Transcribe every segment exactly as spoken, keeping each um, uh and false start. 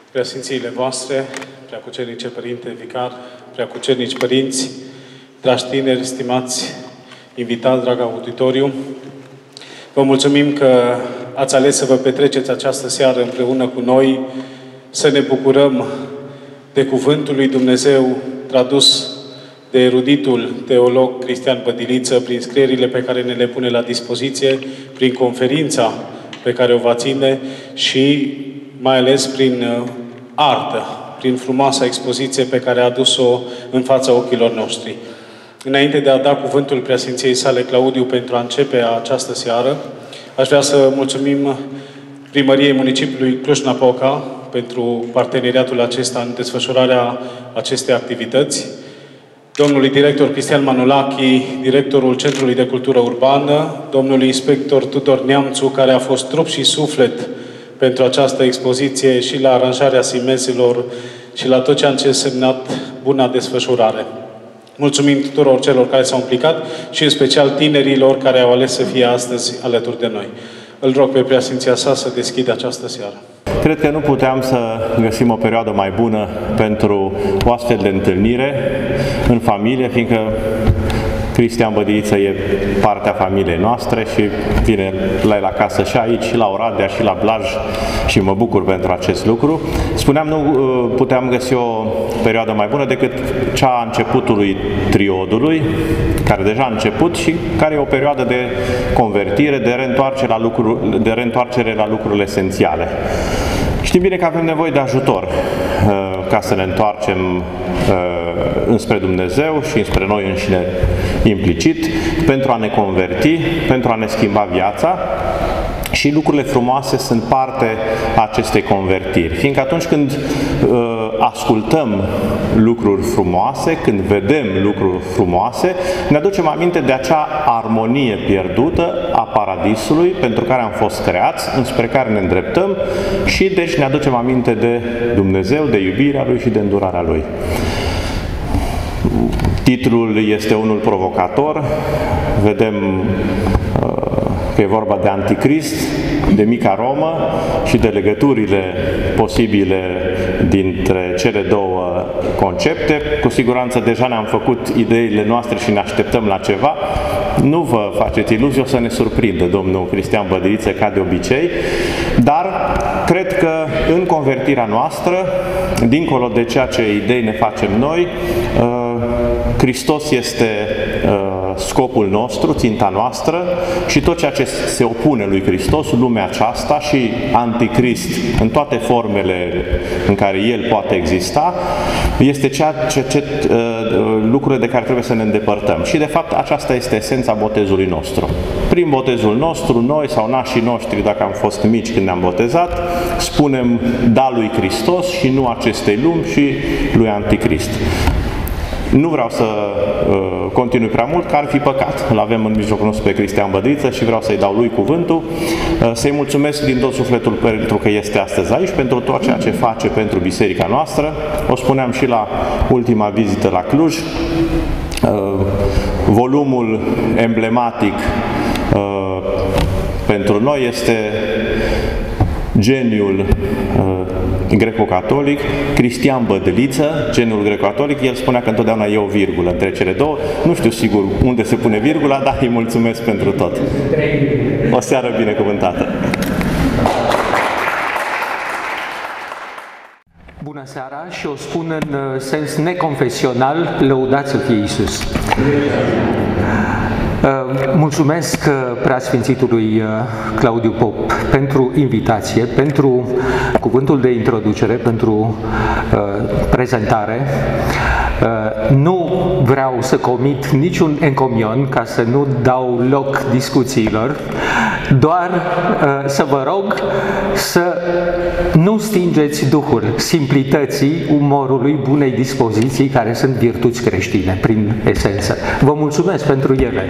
Preasfințiile voastre, Preacucernice Părinte Vicar, Preacucernici Părinți, dragi tineri, stimați invitați, drag auditoriu, vă mulțumim că ați ales să vă petreceți această seară împreună cu noi, să ne bucurăm de Cuvântul lui Dumnezeu tradus de eruditul teolog Cristian Bădiliță, prin scrierile pe care ne le pune la dispoziție, prin conferința pe care o va ține și mai ales prin artă, prin frumoasa expoziție pe care a adus-o în fața ochilor noștri. Înainte de a da cuvântul Preasfinției sale Claudiu pentru a începe această seară, aș vrea să mulțumim Primăriei Municipiului Cluj-Napoca pentru parteneriatul acesta în desfășurarea acestei activități, domnului director Cristian Manulachi, directorul Centrului de Cultură Urbană, domnului inspector Tudor Neamțu, care a fost trup și suflet pentru această expoziție și la aranjarea simezelor și la tot ce a însemnat buna desfășurare. Mulțumim tuturor celor care s-au implicat și în special tinerilor care au ales să fie astăzi alături de noi. Îl rog pe Preasfinția sa să deschidă această seară. Cred că nu puteam să găsim o perioadă mai bună pentru o astfel de întâlnire în familie, fiindcă Cristian Bădiliță e partea familiei noastre și vine la el acasă și aici, și la Oradea, și la Blaj și mă bucur pentru acest lucru. Spuneam, nu puteam găsi o perioadă mai bună decât cea a începutului triodului, care deja a început și care e o perioadă de convertire, de reîntoarcere la, lucru, de reîntoarcere la lucrurile esențiale. Știm bine că avem nevoie de ajutor ca să ne întoarcem înspre Dumnezeu și înspre noi înșine implicit, pentru a ne converti, pentru a ne schimba viața. Și lucrurile frumoase sunt parte a acestei convertiri. Fiindcă atunci când uh, ascultăm lucruri frumoase, când vedem lucruri frumoase, ne aducem aminte de acea armonie pierdută a paradisului pentru care am fost creați, înspre care ne îndreptăm și deci ne aducem aminte de Dumnezeu, de iubirea Lui și de îndurarea Lui. Titlul este unul provocator. Vedem uh, că e vorba de Anticrist, de mica Romă și de legăturile posibile dintre cele două concepte. Cu siguranță deja ne-am făcut ideile noastre și ne așteptăm la ceva. Nu vă faceți iluzii, o să ne surprindă domnul Cristian Bădiliță ca de obicei, dar cred că în convertirea noastră, dincolo de ceea ce idei ne facem noi, Hristos este scopul nostru, ținta noastră și tot ceea ce se opune lui Hristos, lumea aceasta și Anticrist în toate formele în care el poate exista, este ceea ce, ce, lucrurile de care trebuie să ne îndepărtăm. Și de fapt aceasta este esența botezului nostru. Prin botezul nostru, noi sau nașii noștri, dacă am fost mici când ne-am botezat, spunem da lui Hristos și nu acestei lumi și lui Anticrist. Nu vreau să uh, continui prea mult, că ar fi păcat. Îl avem în mijlocul nostru pe Cristian Bădiliță și vreau să-i dau lui cuvântul. Uh, să-i mulțumesc din tot sufletul pentru că este astăzi aici, pentru tot ceea ce face pentru biserica noastră. O spuneam și la ultima vizită la Cluj. Uh, volumul emblematic uh, pentru noi este geniul uh, greco-catolic, Cristian Bădiliță, geniul greco-catolic. El spunea că întotdeauna e o virgulă între cele două. Nu știu sigur unde se pune virgula, dar îi mulțumesc pentru tot. O seară binecuvântată! Bună seara și o spun în sens neconfesional, lăudați să fie Iisus! Mulțumesc Preasfințitului Claudiu Pop pentru invitație, pentru cuvântul de introducere, pentru prezentare. Nu vreau să comit niciun encomion ca să nu dau loc discuțiilor, doar să vă rog să nu stingeți duhul simplității, umorului, bunei dispoziții, care sunt virtuți creștine prin esență. Vă mulțumesc pentru ele.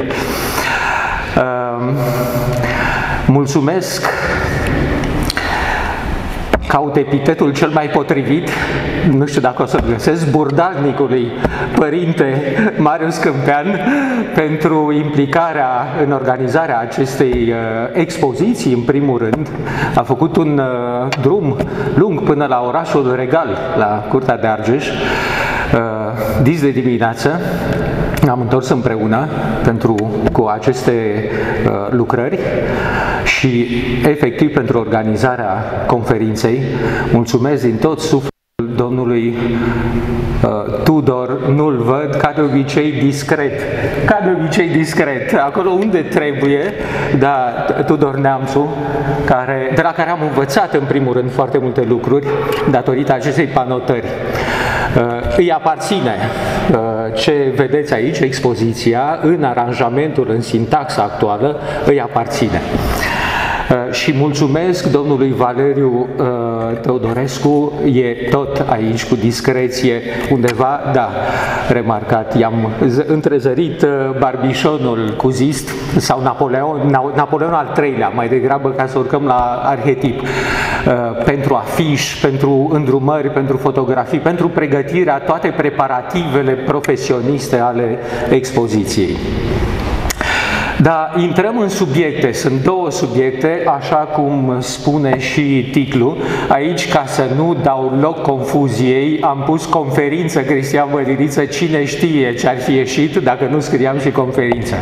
Mulțumesc caut epitetul cel mai potrivit, nu știu dacă o să-l găsesc, burdarnicului Părinte Marius Câmpean pentru implicarea în organizarea acestei expoziții, în primul rând. A făcut un drum lung până la orașul Regal, la Curtea de Argeș, dis de dimineață. Am întors împreună pentru, cu aceste uh, lucrări și efectiv pentru organizarea conferinței. Mulțumesc din tot sufletul domnului uh, Tudor, nu-l văd, ca de obicei discret, ca de obicei discret, acolo unde trebuie, da, Tudor Neamțu, care, de la care am învățat în primul rând foarte multe lucruri datorită acestei panotări. Uh, îi aparține uh, ce vedeți aici, expoziția, în aranjamentul, în sintaxa actuală, îi aparține. Uh, și mulțumesc domnului Valeriu uh, Teodorescu, e tot aici cu discreție, undeva, da, remarcat, i-am întrezărit uh, Barbișonul cu Zist sau Napoleon, Napoleon al treilea, mai degrabă ca să urcăm la arhetip, uh, pentru afiș, pentru îndrumări, pentru fotografii, pentru pregătirea, toate preparativele profesioniste ale expoziției. Da, intrăm în subiecte. Sunt două subiecte, așa cum spune și titlul. Aici, ca să nu dau loc confuziei, am pus conferință Cristian Bădiniță, cine știe ce ar fi ieșit dacă nu scriam și conferință.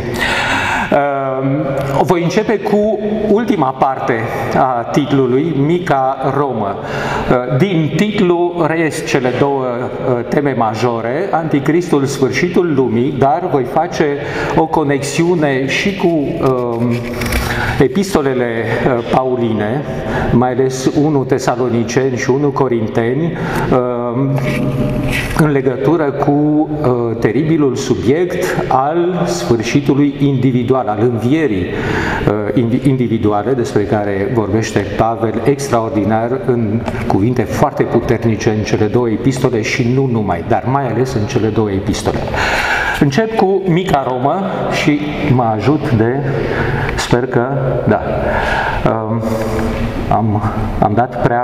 Uh, voi începe cu ultima parte a titlului, Mica Romă. Uh, din titlu reies cele două uh, teme majore, Anticristul, sfârșitul lumii, dar voi face o conexiune și cu uh, epistolele uh, pauline, mai ales unu Tesaloniceni și unu Corinteni, uh, în legătură cu uh, teribilul subiect al sfârșitului individual, al învierii uh, individuale, despre care vorbește Pavel extraordinar în cuvinte foarte puternice în cele două epistole și nu numai, dar mai ales în cele două epistole. Încep cu Mica Romă și mă ajut de, sper că, da, um, am, am dat prea,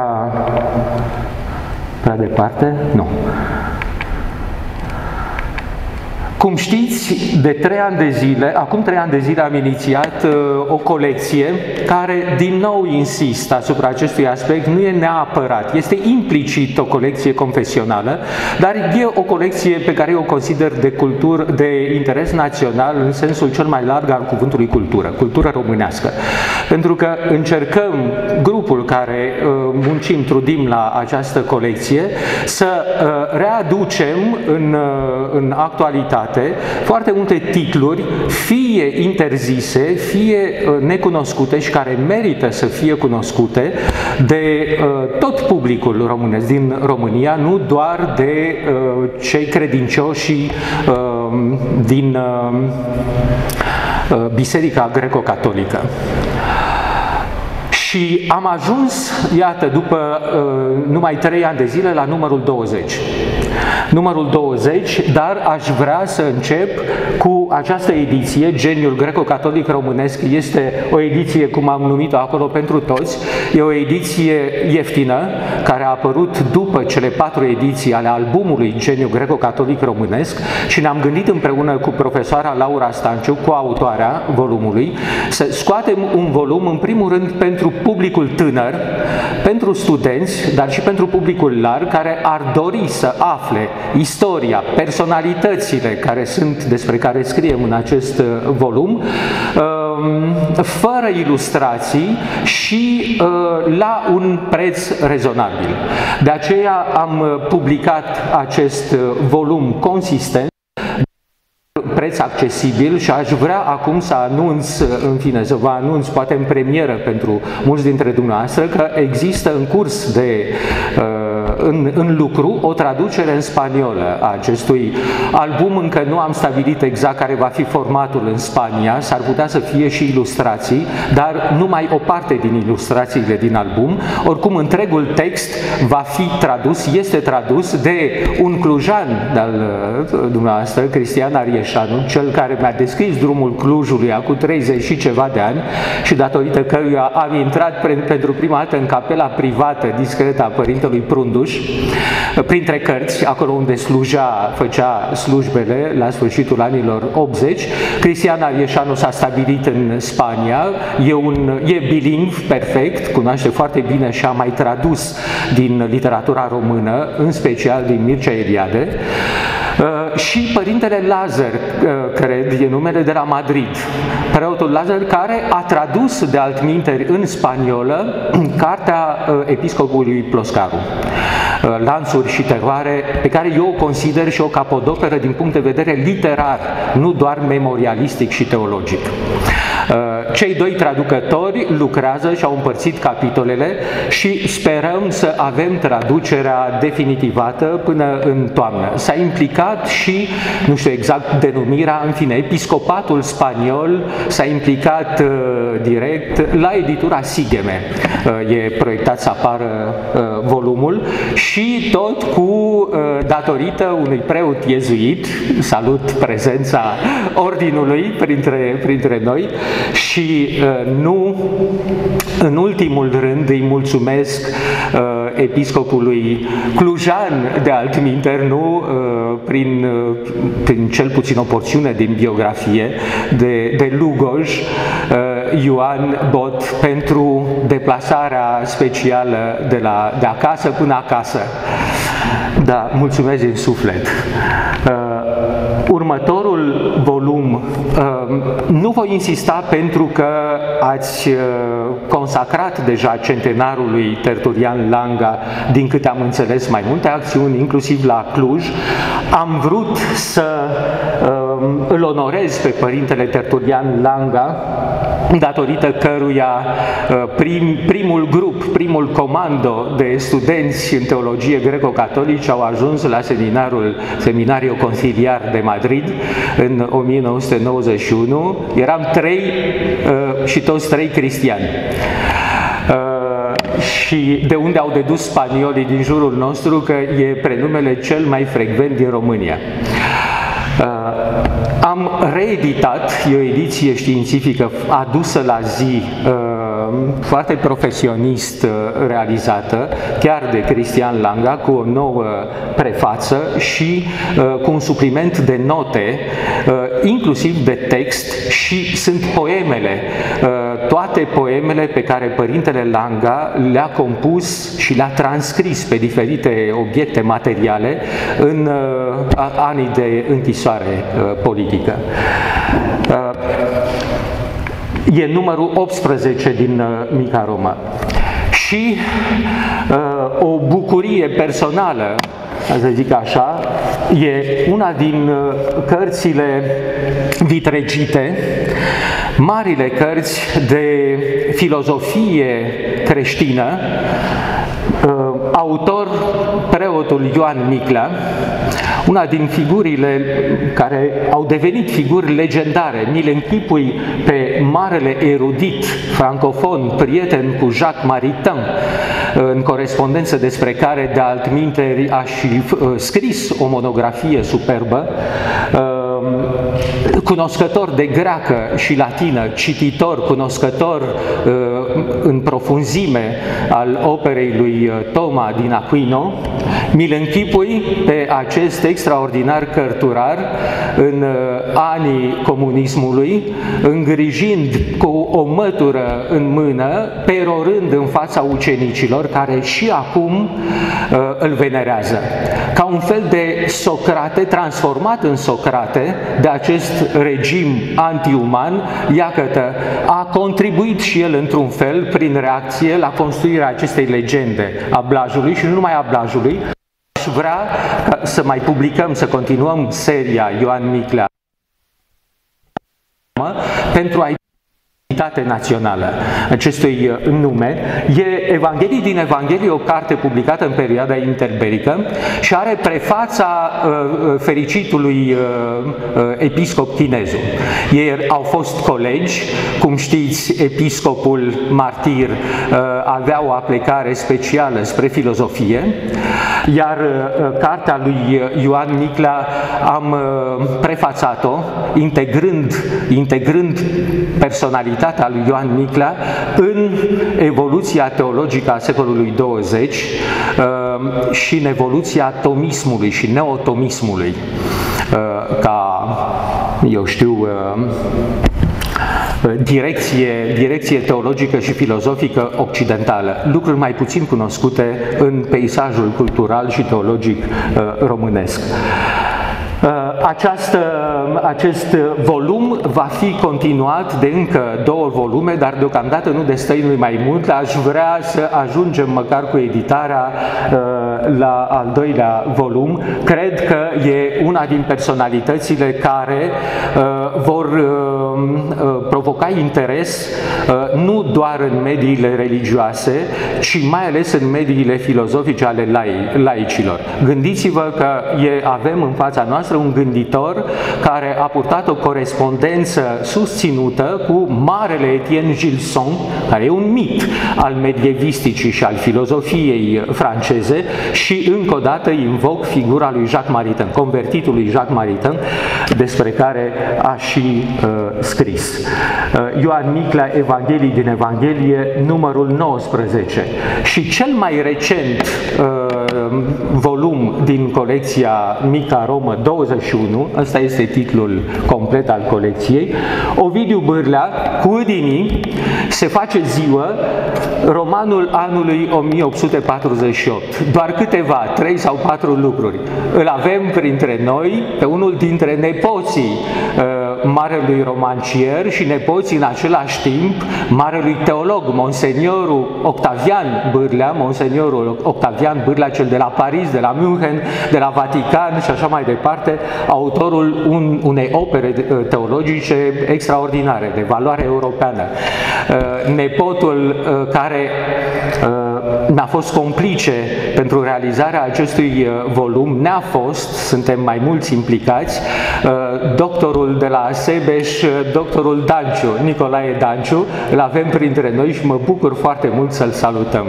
prea departe? Nu. Cum știți, de trei ani de zile, acum trei ani de zile am inițiat uh, o colecție care, din nou insist asupra acestui aspect, nu e neapărat, este implicit o colecție confesională, dar e o colecție pe care eu o consider de, cultură, de interes național în sensul cel mai larg al cuvântului cultură, cultură românească. Pentru că încercăm, grupul care uh, muncim, trudim la această colecție, să uh, readucem în, uh, în actualitate foarte multe titluri, fie interzise, fie necunoscute și care merită să fie cunoscute de uh, tot publicul românesc din România, nu doar de uh, cei credincioși uh, din uh, uh, Biserica Greco-Catolică. Și am ajuns, iată, după uh, numai trei ani de zile, la numărul douăzeci. Numărul douăzeci, dar aș vrea să încep cu această ediție, Geniul Greco-Catolic Românesc. Este o ediție, cum am numit-o acolo, pentru toți. E o ediție ieftină, care a apărut după cele patru ediții ale albumului Geniul Greco-Catolic Românesc și ne-am gândit împreună cu profesoara Laura Stanciu, cu autoarea volumului, să scoatem un volum, în primul rând, pentru publicul tânăr, pentru studenți, dar și pentru publicul larg, care ar dori să afle istoria, personalitățile care sunt, despre care scriem în acest volum, fără ilustrații și la un preț rezonabil. De aceea am publicat acest volum consistent, preț accesibil, și aș vrea acum să anunț, în fine, să vă anunț, poate în premieră pentru mulți dintre dumneavoastră, că există în curs de uh, în, în lucru o traducere în spaniolă a acestui album. Încă nu am stabilit exact care va fi formatul în Spania, s-ar putea să fie și ilustrații, dar numai o parte din ilustrațiile din album. Oricum, întregul text va fi tradus, este tradus de un clujan al dumneavoastră, Cristian Arieșanu, cel care mi-a descris drumul Clujului acum treizeci și ceva de ani și datorită căruia am intrat pentru prima dată în capela privată, discretă a Părintelui Prunduș, printre cărți, acolo unde sluja, făcea slujbele la sfârșitul anilor optzeci. Cristian Arieșanu s-a stabilit în Spania, e, un, e bilingv perfect, cunoaște foarte bine și a mai tradus din literatura română, în special din Mircea Eliade. Uh, și Părintele Lazar, uh, cred, e numele, de la Madrid, preotul Lazar, care a tradus de altminteri în spaniolă cartea uh, episcopului Ploscaru, uh, Lanțuri și teroare, pe care eu o consider și o capodoperă din punct de vedere literar, nu doar memorialistic și teologic. Cei doi traducători lucrează și au împărțit capitolele și sperăm să avem traducerea definitivată până în toamnă. S-a implicat și, nu știu exact denumirea, în fine, episcopatul spaniol s-a implicat uh, direct la editura Sigeme. Uh, e proiectat să apară uh, volumul și tot cu, uh, datorită unui preot iezuit, salut prezența ordinului printre, printre noi, și uh, nu în ultimul rând îi mulțumesc uh, episcopului clujan de altminteri, nu uh, prin, uh, prin cel puțin o porțiune din biografie de, de Lugoj, uh, Ioan Bot, pentru deplasarea specială de, la, de acasă până acasă. Da, mulțumesc din suflet. Uh, următorul volum, uh, nu voi insista pentru că ați uh, consacrat deja centenarului Tertulian Langa, din câte am înțeles, mai multe acțiuni, inclusiv la Cluj. Am vrut să uh, îl onorez pe Părintele Tertulian Langa, datorită căruia prim, primul grup, primul comando de studenți în teologie greco-catolici au ajuns la seminarul Seminariul Consiliar de Madrid în o mie nouă sute nouăzeci și unu. Eram trei și toți trei cristiani. Și de unde au dedus spaniolii din jurul nostru că e prenumele cel mai frecvent din România. Am reeditat, e o ediție științifică adusă la zi, foarte profesionist realizată, chiar de Cristian Langa, cu o nouă prefață și cu un supliment de note, inclusiv de text, și sunt poemele, toate poemele pe care Părintele Langa le-a compus și le-a transcris pe diferite obiecte materiale în anii de închisoare politică. E numărul optsprezece din Mica Roma. Și uh, o bucurie personală, să zic așa, e una din cărțile vitregite, marile cărți de filozofie creștină, uh, autor preotul Ioan Miclea, una din figurile care au devenit figuri legendare. Mi-l închipui pe marele erudit francofon, prieten cu Jacques Maritain, în corespondență despre care de altminteri a și scris o monografie superbă, cunoscător de greacă și latină, cititor, cunoscător în profunzime al operei lui Toma din Aquino. Mi-l închipui pe acest extraordinar cărturar în anii comunismului, îngrijind cu o mătură în mână, perorând în fața ucenicilor care și acum îl venerează. Ca un fel de Socrate, transformat în Socrate, de acest regim antiuman, iată, a contribuit și el într-un fel, prin reacție, la construirea acestei legende a Blajului și nu numai a Blajului. Aș vrea să mai publicăm, să continuăm seria Ioan Miclea pentru a națională acestui nume. E Evanghelii din Evanghelie, o carte publicată în perioada interbelică și are prefața uh, fericitului uh, uh, episcop Chinezu. Ei au fost colegi, cum știți, episcopul martir uh, avea o aplecare specială spre filozofie, iar uh, cartea lui Ioan Miclea am uh, prefațat-o integrând, integrând personalitatea a lui Ioan Miclea în evoluția teologică a secolului douăzeci uh, și în evoluția tomismului și neotomismului uh, ca, eu știu, uh, Direcție, direcție teologică și filozofică occidentală, lucruri mai puțin cunoscute în peisajul cultural și teologic uh, românesc. Această, acest volum va fi continuat de încă două volume, dar deocamdată nu destăinui mai mult. Aș vrea să ajungem măcar cu editarea la al doilea volum. Cred că e una din personalitățile care vor provoca interes nu doar în mediile religioase, ci mai ales în mediile filozofice ale laicilor. Gândiți-vă că e, avem în fața noastră un gânditor care a purtat o corespondență susținută cu marele Etienne Gilson, care e un mit al medievisticii și al filozofiei franceze, și încă o dată invoc figura lui Jacques Maritain, convertitul lui Jacques Maritain, despre care a și uh, scris. Uh, Ioan Miclea, Evanghelii din Evanghelie, numărul nouăsprezece. Și cel mai recent uh, volum din colecția Mica Romă, douăzeci și unu, ăsta este titlul complet al colecției, Ovidiu Bârlea, cu Âdinii, se face ziua, romanul anului o mie opt sute patruzeci și opt. Doar câteva, trei sau patru lucruri. Îl avem printre noi pe unul dintre nepoții uh, marelui romancier și nepoții în același timp marelui teolog, Monseniorul Octavian Bârlea, Monseniorul Octavian Bârlea, cel de la Paris, de la München, de la Vatican și așa mai departe, autorul un, unei opere teologice extraordinare, de valoare europeană. Nepotul care mi-a fost complice pentru realizarea acestui volum, ne-a fost, suntem mai mulți implicați, doctorul de la Sebeș, doctorul Danciu, Nicolae Danciu, îl avem printre noi și mă bucur foarte mult să-l salutăm.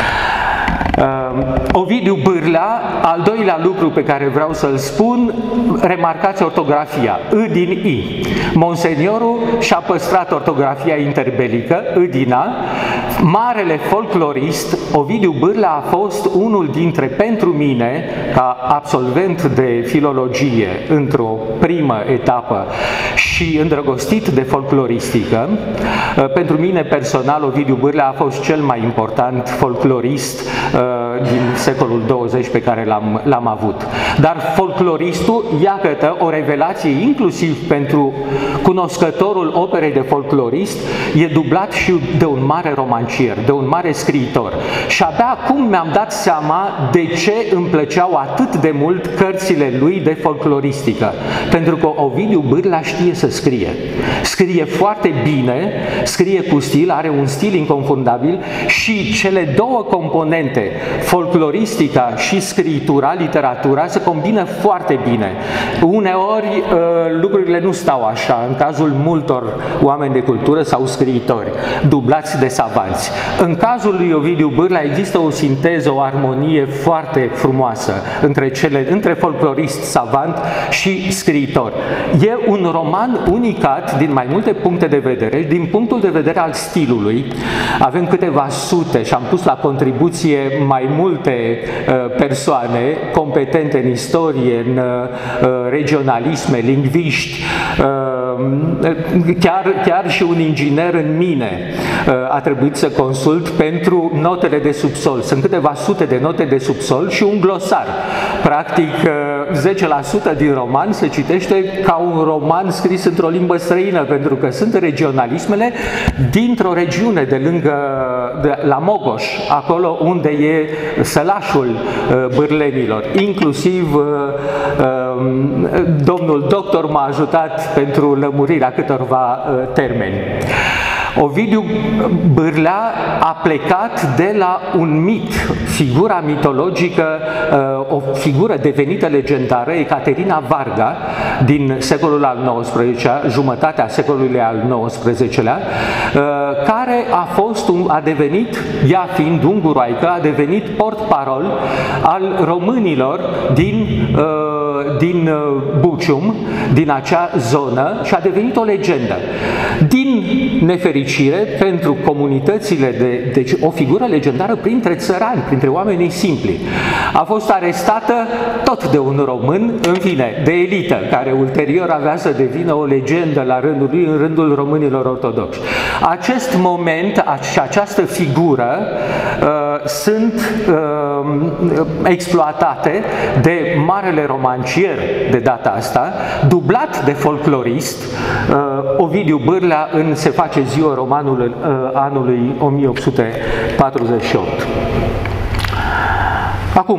Uh, Ovidiu Bârlea, al doilea lucru pe care vreau să-l spun, remarcați ortografia, I din I. Monseniorul și-a păstrat ortografia interbelică, I din A. Marele folclorist, Ovidiu Bârlea, a fost unul dintre, pentru mine, ca absolvent de filologie într-o primă etapă și îndrăgostit de folcloristică, uh, pentru mine personal, Ovidiu Bârlea a fost cel mai important folclorist din secolul douăzeci pe care l-am avut. Dar folcloristul, iată o revelație inclusiv pentru cunoscătorul operei de folclorist, e dublat și de un mare romancier, de un mare scriitor. Și abia acum mi-am dat seama de ce îmi plăceau atât de mult cărțile lui de folcloristică. Pentru că Ovidiu Bârlea știe să scrie. Scrie foarte bine, scrie cu stil, are un stil inconfundabil și cele două componente, folcloristica și scritura, literatura, se combină foarte bine. Uneori lucrurile nu stau așa, în cazul multor oameni de cultură sau scriitori, dublați de savanți. În cazul lui Ovidiu Bârlea există o sinteză, o armonie foarte frumoasă între, cele, între folclorist, savant și scriitor. E un roman unicat din mai multe puncte de vedere, din punctul de vedere al stilului. Avem câteva sute și am pus la contribuție mai multe uh, persoane competente în istorie, în uh, regionalisme, lingviști, uh, chiar, chiar și un inginer în mine uh, a trebuit să consult pentru notele de subsol. Sunt câteva sute de note de subsol și un glosar. Practic, uh, zece la sută din roman se citește ca un roman scris într-o limbă străină, pentru că sunt regionalismele dintr-o regiune de lângă, de, la Mogoș, acolo unde e sălașul uh, bârlenilor. Inclusiv uh, uh, domnul doctor m-a ajutat pentru lămurirea câtorva uh, termeni. Ovidiu Bârlea a plecat de la un mit, figura mitologică, o figură devenită legendară, Ecaterina Varga, din secolul al nouăsprezecelea, jumătatea secolului al nouăsprezecelea, care a fost, un, a devenit, ea fiind unguroaică, a devenit port-parol al românilor din, din Bucium, din acea zonă, și a devenit o legendă. Din nefericire, pentru comunitățile de, deci o figură legendară printre țărani, printre oamenii simpli. A fost arestată tot de un român, în fine, de elită, care ulterior avea să devină o legendă la rândul lui în rândul românilor ortodoxi. Acest moment și această figură uh, sunt uh, exploatate de marele romancier de data asta, dublat de folclorist, uh, Ovidiu Bârlea în Se face ziua romanului uh, anului o mie opt sute patruzeci și opt. Acum,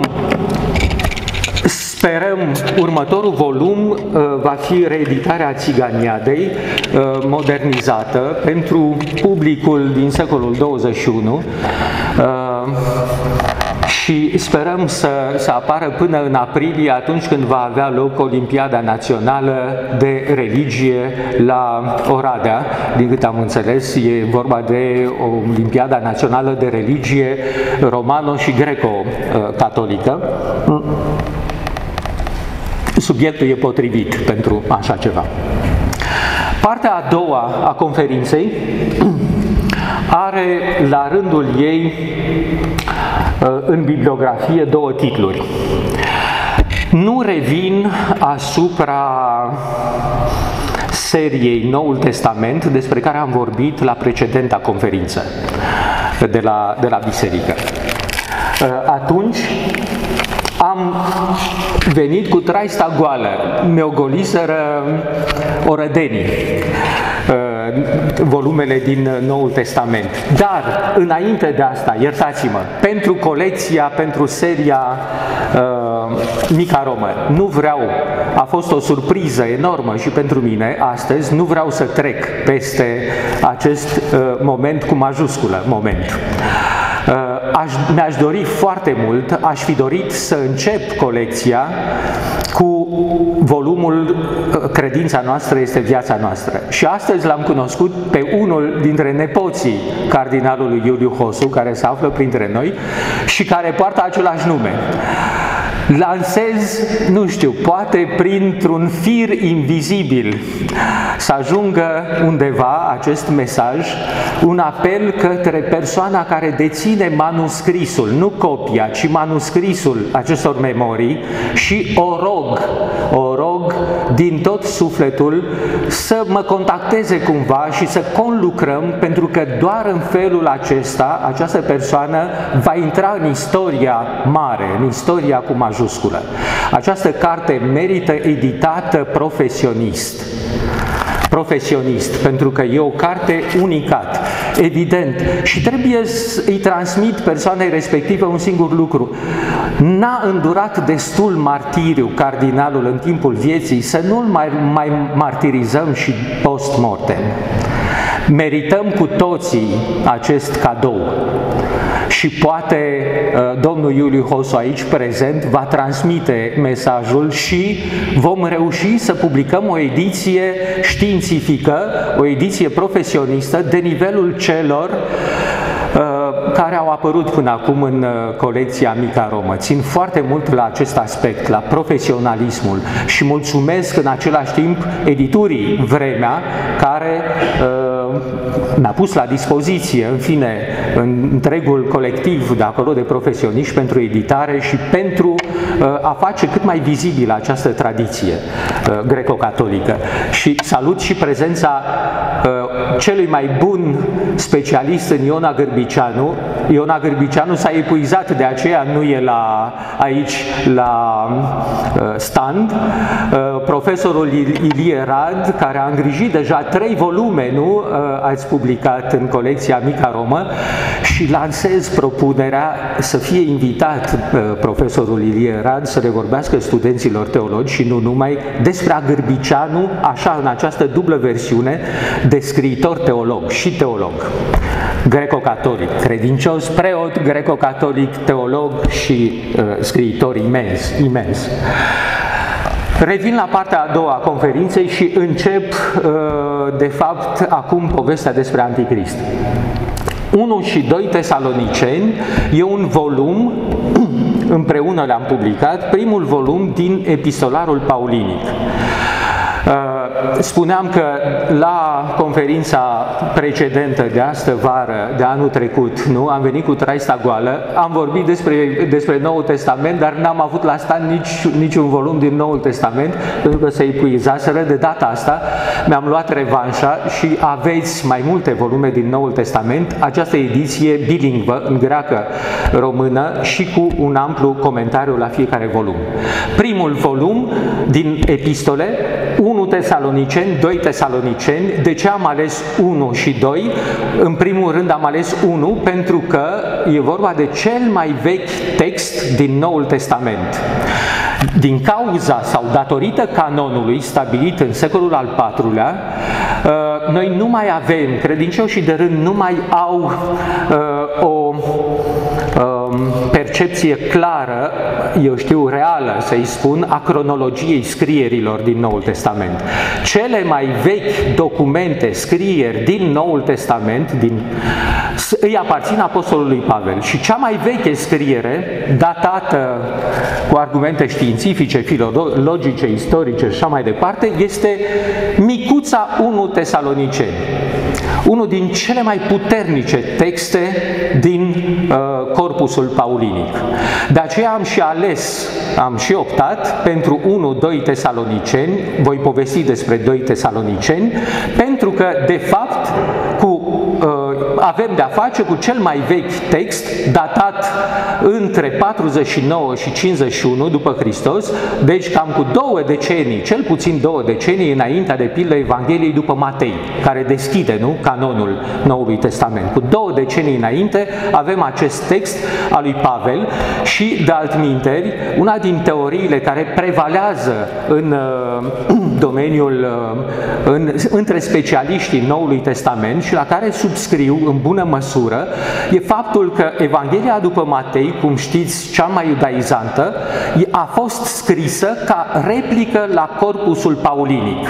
sperăm, următorul volum uh, va fi reeditarea Țiganiadei, uh, modernizată pentru publicul din secolul douăzeci și unu, uh, și sperăm să, să apară până în aprilie, atunci când va avea loc Olimpiada Națională de Religie la Oradea. Din cât am înțeles, e vorba de Olimpiada Națională de Religie romano- și greco-catolică. Subiectul e potrivit pentru așa ceva. Partea a doua a conferinței are la rândul ei în bibliografie două titluri. Nu revin asupra seriei Noul Testament, despre care am vorbit la precedenta conferință de la, de la biserică. Atunci am venit cu traista goală, mi-o goliseră orădenii, volumele din Noul Testament. Dar, înainte de asta, iertați-mă, pentru colecția, pentru seria uh, Mica Romă, nu vreau, a fost o surpriză enormă și pentru mine astăzi, nu vreau să trec peste acest uh, moment cu majusculă, moment. Aș, mi-aș dori foarte mult, aș fi dorit să încep colecția cu volumul Credința noastră este viața noastră. Și astăzi l-am cunoscut pe unul dintre nepoții cardinalului Iuliu Hosu, care se află printre noi și care poartă același nume. Lansez, nu știu, poate printr-un fir invizibil să ajungă undeva acest mesaj, un apel către persoana care deține manuscrisul, nu copia, ci manuscrisul acestor memorii, și o rog, o rog din tot sufletul să mă contacteze cumva și să conlucrăm, pentru că doar în felul acesta această persoană va intra în istoria mare, în istoria cu majusculă. Această carte merită editată profesionist. Profesionist, pentru că e o carte unicat, evident, și trebuie să-i transmit persoanei respective un singur lucru. N-a îndurat destul martiriu cardinalul în timpul vieții să nu-l mai, mai martirizăm și post-mortem. Merităm cu toții acest cadou. Și poate domnul Iuliu Hosu, aici prezent, va transmite mesajul și vom reuși să publicăm o ediție științifică, o ediție profesionistă de nivelul celor care au apărut până acum în colecția Mica Romă. Țin foarte mult la acest aspect, la profesionalismul, și mulțumesc în același timp editurii Vremea, care mi-a pus la dispoziție, în fine, întregul colectiv de acolo de profesioniști pentru editare și pentru a face cât mai vizibilă această tradiție greco-catolică. Și salut și prezența celui mai bun specialist în Iona Gârbicianu. Iona Gârbicianu s-a epuizat, de aceea nu e la, aici la stand. Profesorul Ilie Rad, care a îngrijit deja trei volume, nu? Ați publicat publicat în colecția Mica Romă și lansez propunerea să fie invitat profesorul Ilie Rad să le vorbească studenților teologi și nu numai despre Agârbiceanu, așa în această dublă versiune de scriitor teolog și teolog. Greco-catolic, credincios, preot, greco-catolic, teolog și uh, scriitor imens, imens. Revin la partea a doua a conferinței și încep, uh, de fapt, acum povestea despre Anticrist. unu și doi Tesaloniceni e un volum, împreună le-am publicat, primul volum din Epistolarul Paulinic. Spuneam că la conferința precedentă de astă vară, de anul trecut, nu? Am venit cu traista goală, am vorbit despre, despre Noul Testament, dar n-am avut la stand nici, niciun volum din Noul Testament, pentru că se epuizaseră. De data asta mi-am luat revanșa și aveți mai multe volume din Noul Testament, această ediție bilingvă, în greacă română și cu un amplu comentariu la fiecare volum. Primul volum din epistole, unu Tesaloniceni, doi Tesaloniceni. De ce am ales unu și doi? În primul rând am ales unu pentru că e vorba de cel mai vechi text din Noul Testament. Din cauza sau datorită canonului stabilit în secolul al patrulea, noi nu mai avem, credincioșii de rând nu mai au o percepție clară, eu știu, reală, să-i spun, a cronologiei scrierilor din Noul Testament. Cele mai vechi documente, scrieri din Noul Testament din, îi aparțin Apostolului Pavel și cea mai veche scriere, datată cu argumente științifice, filologice, istorice și așa mai departe, este micuța unu Tesaloniceni. Unul din cele mai puternice texte din uh, corpusul paulinic. De aceea am și ales, am și optat pentru unu doi Tesaloniceni, voi povesti despre doi Tesaloniceni, pentru că, de fapt, cu, uh, avem de-a face cu cel mai vechi text, datat între patruzeci și nouă și cincizeci și unu după Hristos, deci cam cu două decenii, cel puțin două decenii înaintea, de pildă, Evangheliei după Matei, care deschide, nu, canonul Noului Testament. Cu două decenii înainte avem acest text al lui Pavel și, de altminteri, una din teoriile care prevalează în uh, domeniul, uh, în, între specialiștii Noului Testament și la care subscriu în bună măsură, e faptul că Evanghelia după Matei, cum știți, cea mai iudaizantă, a fost scrisă ca replică la corpusul paulinic.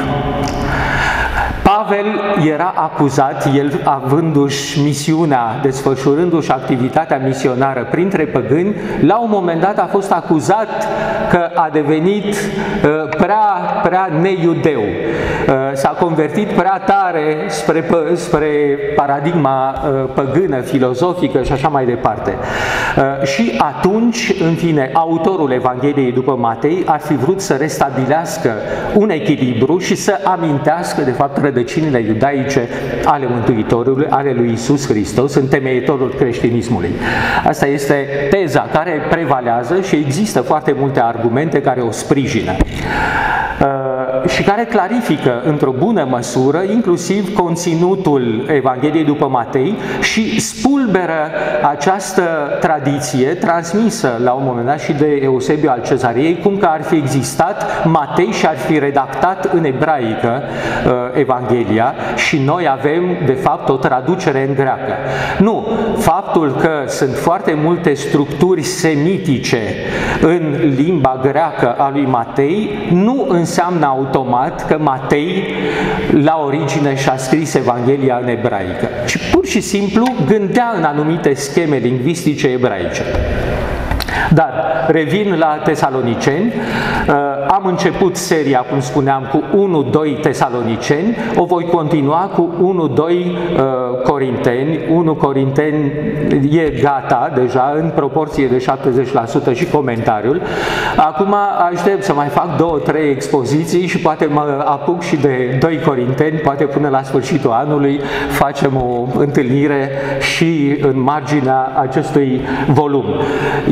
Pavel era acuzat, el avându-și misiunea, desfășurându-și activitatea misionară printre păgâni, la un moment dat a fost acuzat că a devenit uh, prea, prea neiudeu. Uh, s-a convertit prea tare spre, spre paradigma uh, păgână, filozofică și așa mai departe. Uh, și atunci, în fine, autorul Evangheliei după Matei ar fi vrut să restabilească un echilibru și să amintească, de fapt, rădăcinile iudaice ale Mântuitorului, ale lui Iisus Hristos, întemeietorul creștinismului. Asta este teza care prevalează și există foarte multe argumente care o sprijină uh, și care clarifică într-o bună măsură inclusiv conținutul Evangheliei după Matei și spulberă această tradiție transmisă la un moment dat și de Eusebiu al Cezariei, cum că ar fi existat Matei și ar fi redactat în ebraică uh, Evanghelia și noi avem, de fapt, o traducere în greacă. Nu, faptul că sunt foarte multe structuri semitice în limba greacă a lui Matei nu înseamnă automat că Matei la origine și-a scris Evanghelia în ebraică, ci pur și simplu gândea în anumite scheme lingvistice ebraice. Dar revin la Tesaloniceni, am început seria, cum spuneam, cu unu doi Tesaloniceni, o voi continua cu unu doi Corinteni. unu Corinteni e gata deja în proporție de șaptezeci la sută și comentariul. Acum aștept să mai fac două, trei expoziții și poate mă apuc și de doi Corinteni, poate până la sfârșitul anului facem o întâlnire și în marginea acestui volum. Iar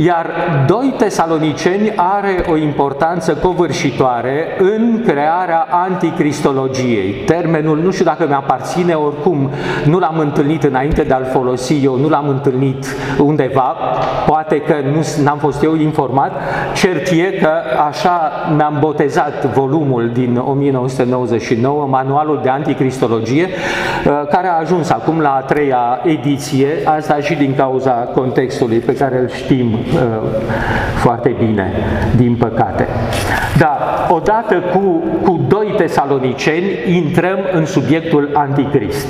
doi Tesaloniceni are o importanță covârșitoare în crearea anticristologiei. Termenul, nu știu dacă mi-aparține, oricum nu l-am întâlnit înainte de a-l folosi eu, nu l-am întâlnit undeva, poate că nu n-am fost eu informat, cert e că așa mi-am botezat volumul din o mie nouă sute nouăzeci și nouă, Manualul de Anticristologie, care a ajuns acum la a treia ediție, asta și din cauza contextului pe care îl știm uh, foarte bine, din păcate. Dar odată cu, cu doi Tesaloniceni intrăm în subiectul anticrist.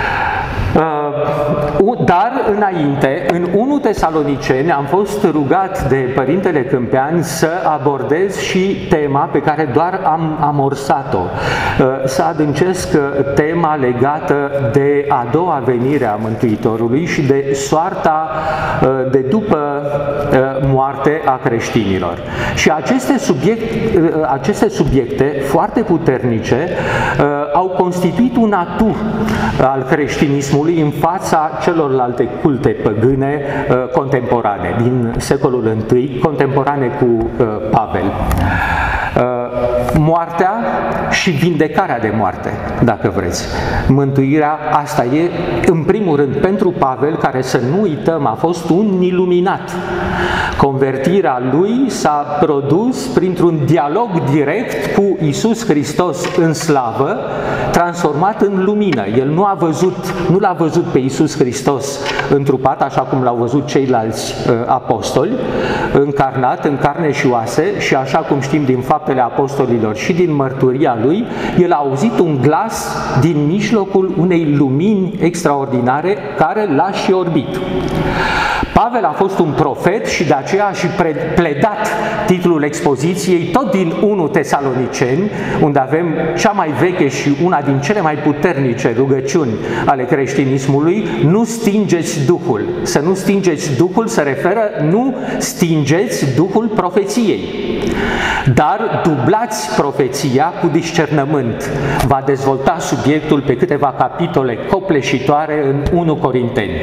Uh, dar înainte, în unu Tesaloniceni, am fost rugat de Părintele Câmpean să abordez și tema pe care doar am amorsat-o, uh, să adâncesc tema legată de a doua venire a Mântuitorului și de soarta uh, de după uh, moarte a creștinilor. Și aceste, subiect, uh, aceste subiecte foarte puternice uh, au constituit un atu al creștinismului în fața celorlalte culte păgâne uh, contemporane, din secolul întâi, contemporane cu uh, Pavel. Uh, moartea și vindecarea de moarte, dacă vreți. Mântuirea, asta e, în primul rând, pentru Pavel, care, să nu uităm, a fost un iluminat. Convertirea lui s-a produs printr-un dialog direct cu Iisus Hristos în slavă, transformat în lumină. El nu a văzut, nu l-a văzut pe Iisus Hristos întrupat, așa cum l-au văzut ceilalți uh, apostoli, încarnat în carne și oase, și așa cum știm din Faptele Apostolilor și din mărturia lui, el a auzit un glas din mijlocul unei lumini extraordinare care l-a și orbit. Pavel a fost un profet și de aceea a și pledat titlul expoziției tot din unu Tesaloniceni, unde avem cea mai veche și una din cele mai puternice rugăciuni ale creștinismului: nu stingeți Duhul. Să nu stingeți Duhul se referă, nu stingeți Duhul profeției, dar dublați profeția cu discernământ. Va dezvolta subiectul pe câteva capitole copleșitoare în unu Corinteni.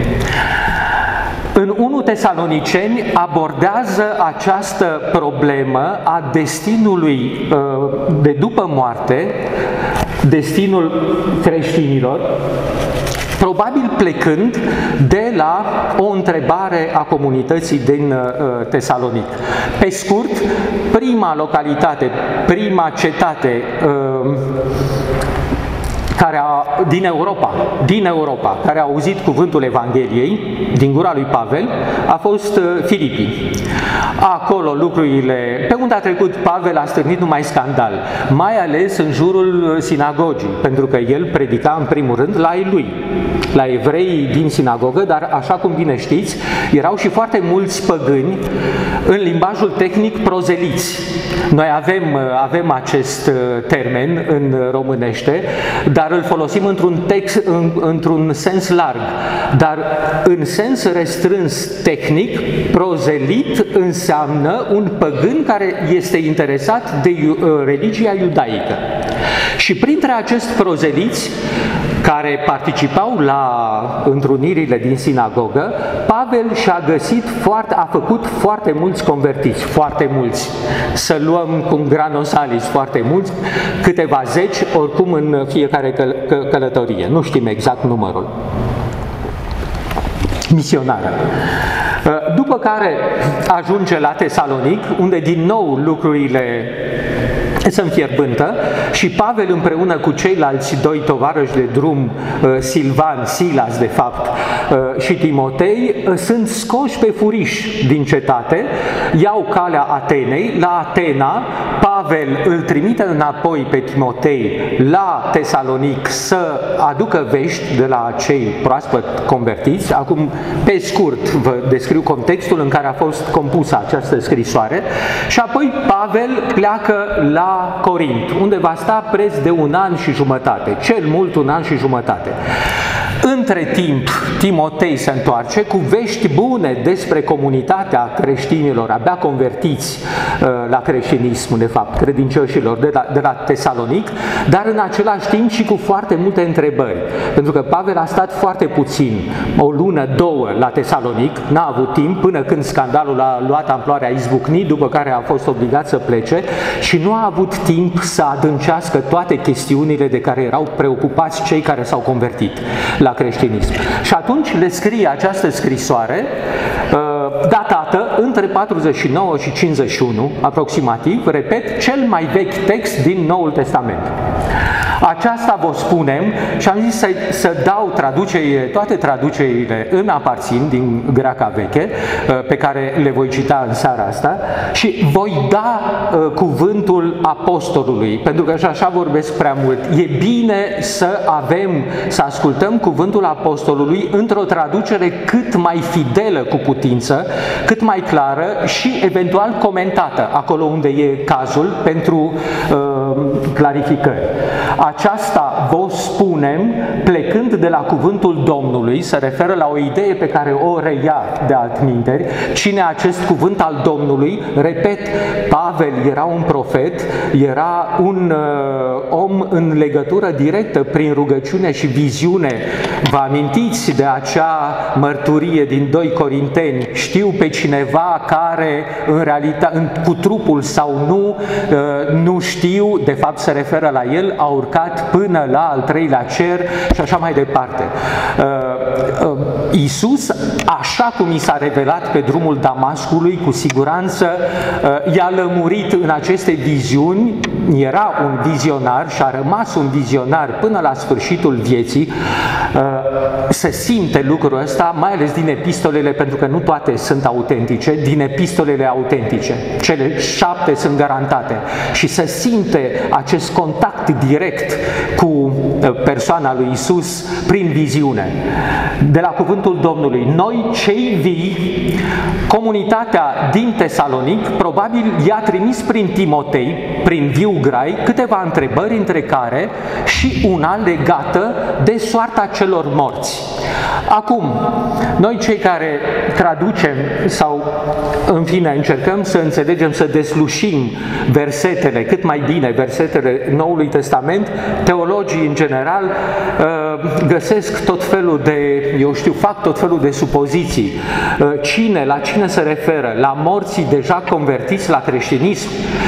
În unu Tesaloniceni abordează această problemă a destinului de după moarte, destinul creștinilor, probabil plecând de la o întrebare a comunității din uh, Tesalonic. Pe scurt, prima localitate, prima cetate uh, care a, din Europa, din Europa, care a auzit cuvântul Evangheliei din gura lui Pavel, a fost uh, Filipii. Acolo lucrurile, pe unde a trecut Pavel, a stârnit numai scandal, mai ales în jurul sinagogii, pentru că el predica în primul rând la ei lui, la evrei din sinagogă, dar așa cum bine știți, erau și foarte mulți păgâni, în limbajul tehnic prozeliți. Noi avem, avem acest termen în românește, dar îl folosim într-un text, în, într-un sens larg. Dar în sens restrâns tehnic, prozelit înseamnă un păgân care este interesat de religia iudaică. Și printre acești prozeliți care participau la întrunirile din sinagogă, Pavel și-a găsit foarte, a făcut foarte mulți convertiți, foarte mulți. Să luăm cum granosalis, foarte mulți, câteva zeci, oricum în fiecare căl că călătorie. Nu știm exact numărul. Misionară. După care ajunge la Tesalonic, unde din nou lucrurile se înfierbântă și Pavel împreună cu ceilalți doi tovarăși de drum, Silvan, Silas de fapt, și Timotei, sunt scoși pe furiș din cetate, iau calea Atenei. La Atena, Pavel îl trimite înapoi pe Timotei la Tesalonic să aducă vești de la cei proaspăt convertiți. Acum, pe scurt, vă descriu contextul în care a fost compusă această scrisoare și apoi Pavel pleacă la Corint, unde va sta preț de un an și jumătate, cel mult un an și jumătate. Între timp, Timotei se întoarce cu vești bune despre comunitatea creștinilor, abia convertiți la creștinism, de fapt, credincioșilor de la, de la Tesalonic, dar în același timp și cu foarte multe întrebări. Pentru că Pavel a stat foarte puțin, o lună, două, la Tesalonic, n-a avut timp până când scandalul a luat amploarea, a izbucnit, după care a fost obligat să plece și nu a avut timp să adâncească toate chestiunile de care erau preocupați cei care s-au convertit la creștinism. Și atunci le scrie această scrisoare datată între patruzeci și nouă și cincizeci și unu, aproximativ, repet, cel mai vechi text din Noul Testament. Aceasta vă spunem și am zis să, să dau traducerile, toate traducerile îmi aparțin din greaca veche, pe care le voi cita în seara asta, și voi da uh, cuvântul apostolului, pentru că și așa vorbesc prea mult. E bine să avem, să ascultăm cuvântul apostolului într-o traducere cât mai fidelă cu putință, cât mai clară și eventual comentată, acolo unde e cazul, pentru uh, clarificări. Aceasta vă spunem plecând de la cuvântul Domnului, se referă la o idee pe care o reia de altminteri. Cine e acest cuvânt al Domnului? Repet, Pavel era un profet, era un uh, om în legătură directă prin rugăciune și viziune. Vă amintiți de acea mărturie din doi Corinteni? Știu pe cineva care în realitate, cu trupul sau nu, uh, nu știu, de fapt se referă la el, a urcat până la al treilea cer și așa mai departe. Iisus, așa cum i s-a revelat pe drumul Damascului, cu siguranță i-a lămurit în aceste viziuni, era un vizionar și a rămas un vizionar până la sfârșitul vieții. Se simte lucrul ăsta, mai ales din epistolele, pentru că nu toate sunt autentice, din epistolele autentice. Cele șapte sunt garantate. Și se simte acest contact direct cu persoana lui Iisus prin viziune. De la cuvântul Domnului, noi cei vii, comunitatea din Tesalonic, probabil i-a trimis prin Timotei, prin viu grai, câteva întrebări, între care și una legată de soarta celor morți. Acum, noi cei care traducem sau, în fine, încercăm să înțelegem, să deslușim versetele, cât mai bine versetele Noului Testament, teologii în general găsesc tot felul de, eu știu, fac tot felul de supoziții. Cine, la cine se referă? La morții deja convertiți la creștinism?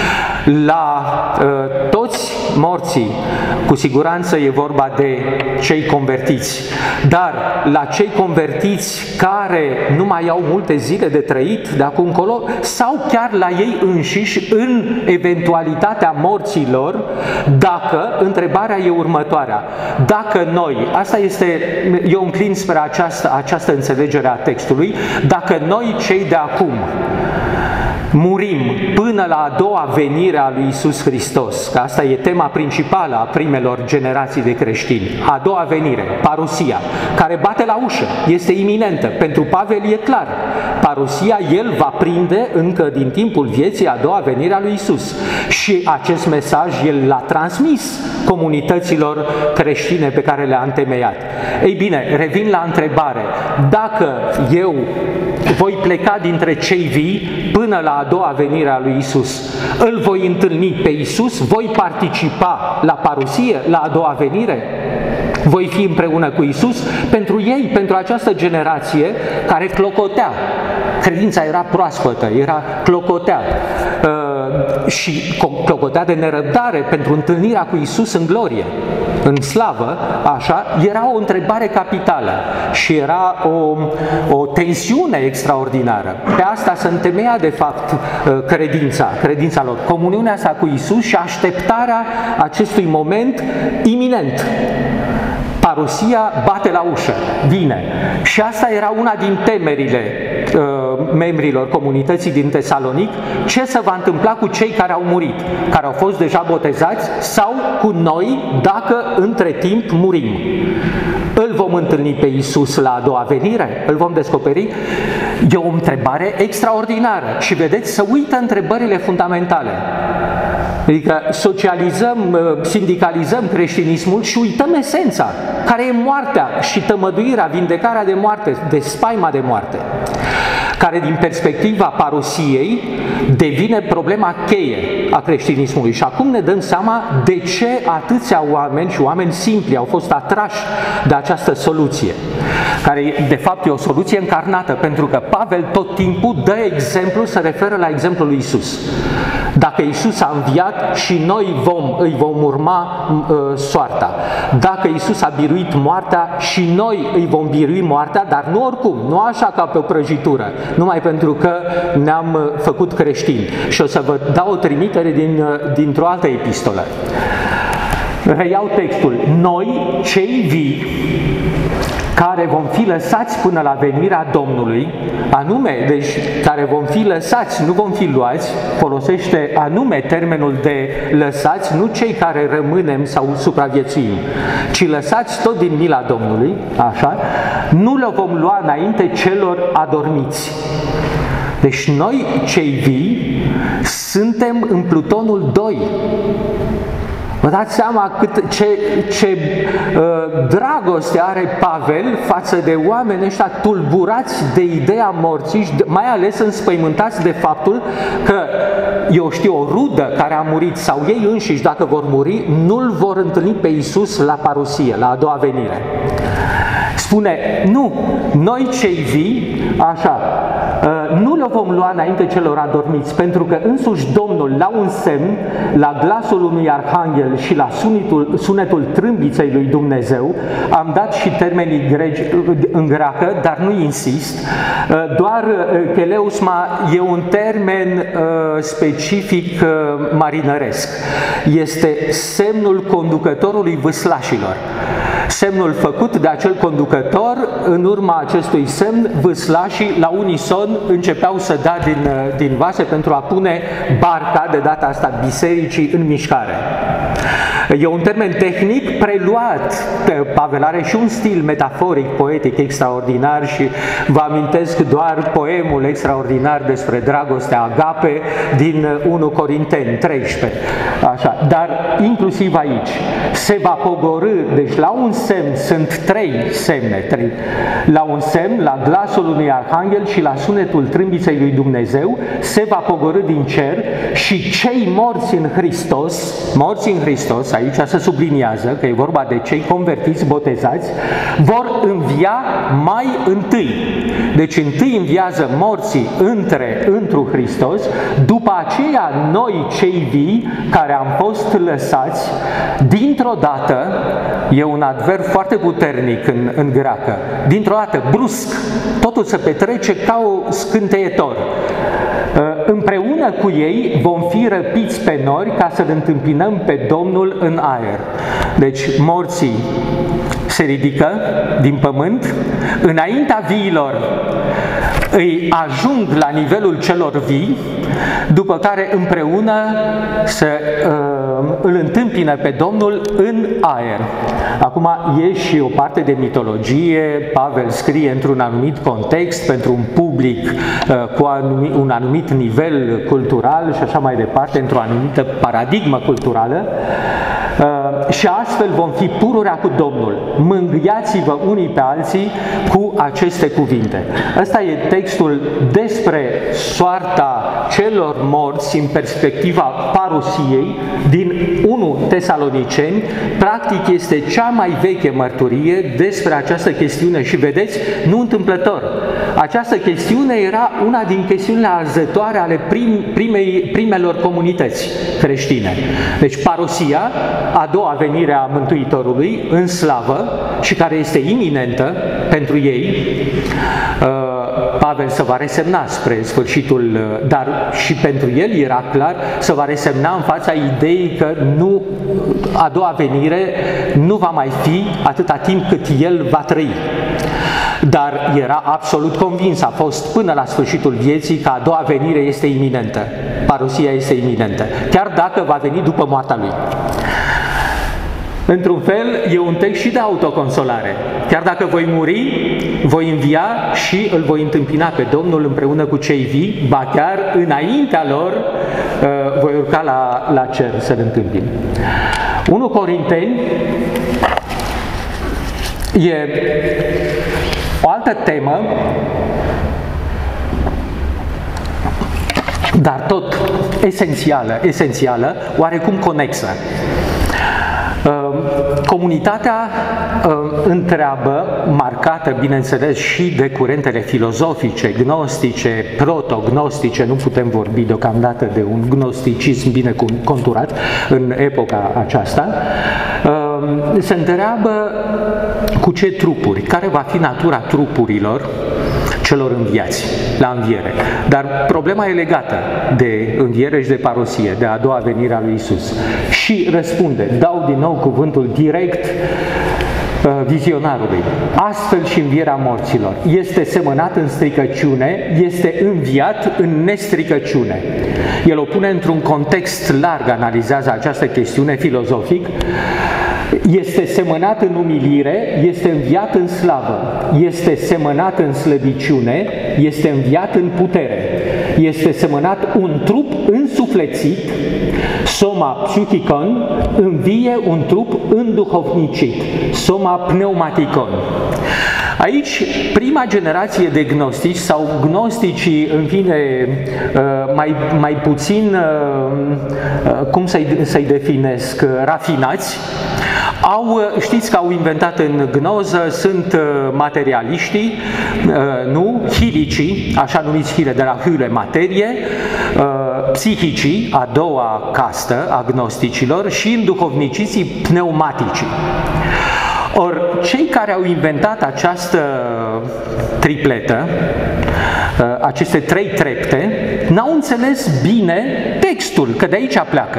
La uh, toți morții, cu siguranță e vorba de cei convertiți, dar la cei convertiți care nu mai au multe zile de trăit de acum încolo, sau chiar la ei înșiși în eventualitatea morților, dacă, întrebarea e următoarea, dacă noi, asta este, eu înclin spre această, această înțelegere a textului, dacă noi cei de acum murim până la a doua venire a lui Iisus Hristos, că asta e tema principală a primelor generații de creștini, a doua venire, parusia, care bate la ușă, este iminentă. Pentru Pavel e clar, parusia el va prinde încă din timpul vieții a doua venire a lui Iisus. Și acest mesaj el l-a transmis comunităților creștine pe care le-a întemeiat. Ei bine, revin la întrebare, dacă eu voi pleca dintre cei vii până la a doua venire a lui Iisus, îl voi întâlni pe Iisus, voi participa la parusie, la a doua venire, voi fi împreună cu Iisus. Pentru ei, pentru această generație care clocotea, credința era proaspătă, era clocotea uh, și clocotea de nerăbdare pentru întâlnirea cu Iisus în glorie, în slavă, așa, era o întrebare capitală și era o, o tensiune extraordinară. Pe asta se întemeia, de fapt, credința, credința lor, comuniunea sa cu Iisus și așteptarea acestui moment iminent. Parusia bate la ușă, vine. Și asta era una din temerile uh, membrilor comunității din Tesalonic, ce se va întâmpla cu cei care au murit, care au fost deja botezați, sau cu noi dacă între timp murim. Îl vom întâlni pe Iisus la a doua venire? Îl vom descoperi? E o întrebare extraordinară și vedeți, să uită întrebările fundamentale. Adică socializăm, sindicalizăm creștinismul și uităm esența, care e moartea și tămăduirea, vindecarea de moarte, de spaima de moarte, care din perspectiva parusiei devine problema cheie a creștinismului. Și acum ne dăm seama de ce atâția oameni și oameni simpli au fost atrași de această soluție, care de fapt e o soluție încarnată, pentru că Pavel tot timpul dă exemplu, se referă la exemplul lui Iisus. Dacă Iisus a înviat, și noi vom, îi vom urma uh, soarta. Dacă Iisus a biruit moartea, și noi îi vom birui moartea, dar nu oricum, nu așa ca pe o prăjitură, numai pentru că ne-am uh, făcut creștini. Și o să vă dau o trimitere din, uh, dintr-o altă epistolă. Reiau textul. Noi, cei vii, care vom fi lăsați până la venirea Domnului, anume, deci care vom fi lăsați, nu vom fi luați, folosește anume termenul de lăsați, nu cei care rămânem sau supraviețuim, ci lăsați tot din mila Domnului, așa, nu le vom lua înainte celor adormiți. Deci noi, cei vii, suntem în plutonul doi. Vă dați seama cât, ce, ce uh, dragoste are Pavel față de oamenii ăștia tulburați de ideea morții și mai ales înspăimântați de faptul că, eu știu, o rudă care a murit sau ei înșiși, dacă vor muri, nu-L vor întâlni pe Iisus la parusie, la a doua venire. Spune, nu, noi cei vii, așa, nu le vom lua înainte celor adormiți, pentru că însuși Domnul, la un semn, la glasul unui arhanghel și la sunetul, sunetul trâmbiței lui Dumnezeu, am dat și termenii greci în greacă, dar nu insist, doar teleusma e un termen specific marinăresc. Este semnul conducătorului vâslașilor. Semnul făcut de acel conducător, în urma acestui semn, vâslașii la unison începeau să dea din, din vase pentru a pune barca, de data asta bisericii, în mișcare. E un termen tehnic preluat. Pavel are și un stil metaforic, poetic extraordinar și vă amintesc doar poemul extraordinar despre dragostea agape din unu Corinteni treisprezece. Așa. Dar inclusiv aici se va pogorî, deci la un semn, sunt trei semne, trei. La un semn, la glasul unui arhanghel și la sunetul trâmbiței lui Dumnezeu, se va pogorî din cer și cei morți în Hristos, morți în Hristos, aici se subliniază că e vorba de cei convertiți, botezați, vor învia mai întâi. Deci întâi înviază morții între, întru Hristos, după aceea noi cei vii care am fost lăsați, dintr-o dată, e un adverb foarte puternic în, în greacă, dintr-o dată, brusc, totul se petrece ca o scânteietor. Împreună cu ei vom fi răpiți pe nori ca să-L întâmpinăm pe Domnul în aer. Deci morții se ridică din pământ, înaintea viilor îi ajung la nivelul celor vii, după care împreună se, uh, îl întâmpină pe Domnul în aer. Acum e și o parte de mitologie, Pavel scrie într-un anumit context, pentru un public uh, cu anumit, un anumit nivel cultural și așa mai departe, într-o anumită paradigmă culturală. Uh, și astfel vom fi pururea cu Domnul. Mângâiați-vă unii pe alții cu aceste cuvinte. Ăsta e textul despre soarta celor morți în perspectiva parusiei din unu Tesaloniceni. Practic este cea mai veche mărturie despre această chestiune și vedeți, nu întâmplător. Această chestiune era una din chestiunile arzătoare ale prim, primei, primelor comunități creștine. Deci parusia, a doua venire a Mântuitorului în slavă și care este iminentă pentru ei, Pavel se va resemna spre sfârșitul, dar și pentru el era clar, se va resemna în fața ideii că nu, a doua venire nu va mai fi atâta timp cât el va trăi. Dar era absolut convins, a fost până la sfârșitul vieții, că a doua venire este iminentă. Parusia este iminentă, chiar dacă va veni după moartea lui. Într-un fel, e un text și de autoconsolare. Chiar dacă voi muri, voi învia și îl voi întâmpina pe Domnul împreună cu cei vii, ba chiar înaintea lor uh, voi urca la, la cer să-L întâmpin. întâi Corinteni e o altă temă, dar tot esențială, esențială, oarecum conexă. Comunitatea întreabă, marcată, bineînțeles, și de curentele filozofice, gnostice, protognostice, nu putem vorbi deocamdată de un gnosticism bine conturat în epoca aceasta, se întreabă cu ce trupuri, care va fi natura trupurilor celor înviați la înviere. Dar problema e legată de înviere și de parosie, de a doua venire a lui Isus. Și răspunde, dau din nou cuvântul direct uh, vizionarului. Astfel și învierea morților. Este semănat în stricăciune, este înviat în nestricăciune. El o pune într-un context larg, analizează această chestiune filozofic. Este semănat în umilire, este înviat în slavă, este semănat în slăbiciune, este înviat în putere, este semănat un trup însuflețit, soma psychikon, învie un trup înduhovnicit, soma pneumaticon. Aici, prima generație de gnostici sau gnosticii, în fine, mai, mai puțin, cum să-i, să-i definesc, rafinați, au, știți că au inventat în gnoză, sunt materialiștii, nu, hilicii, așa numiți hile de la hyle, materie, psihicii, a doua castă a gnosticilor, și înduhovniciții pneumaticii. Ori, cei care au inventat această tripletă, aceste trei trepte, n-au înțeles bine textul, că de aici pleacă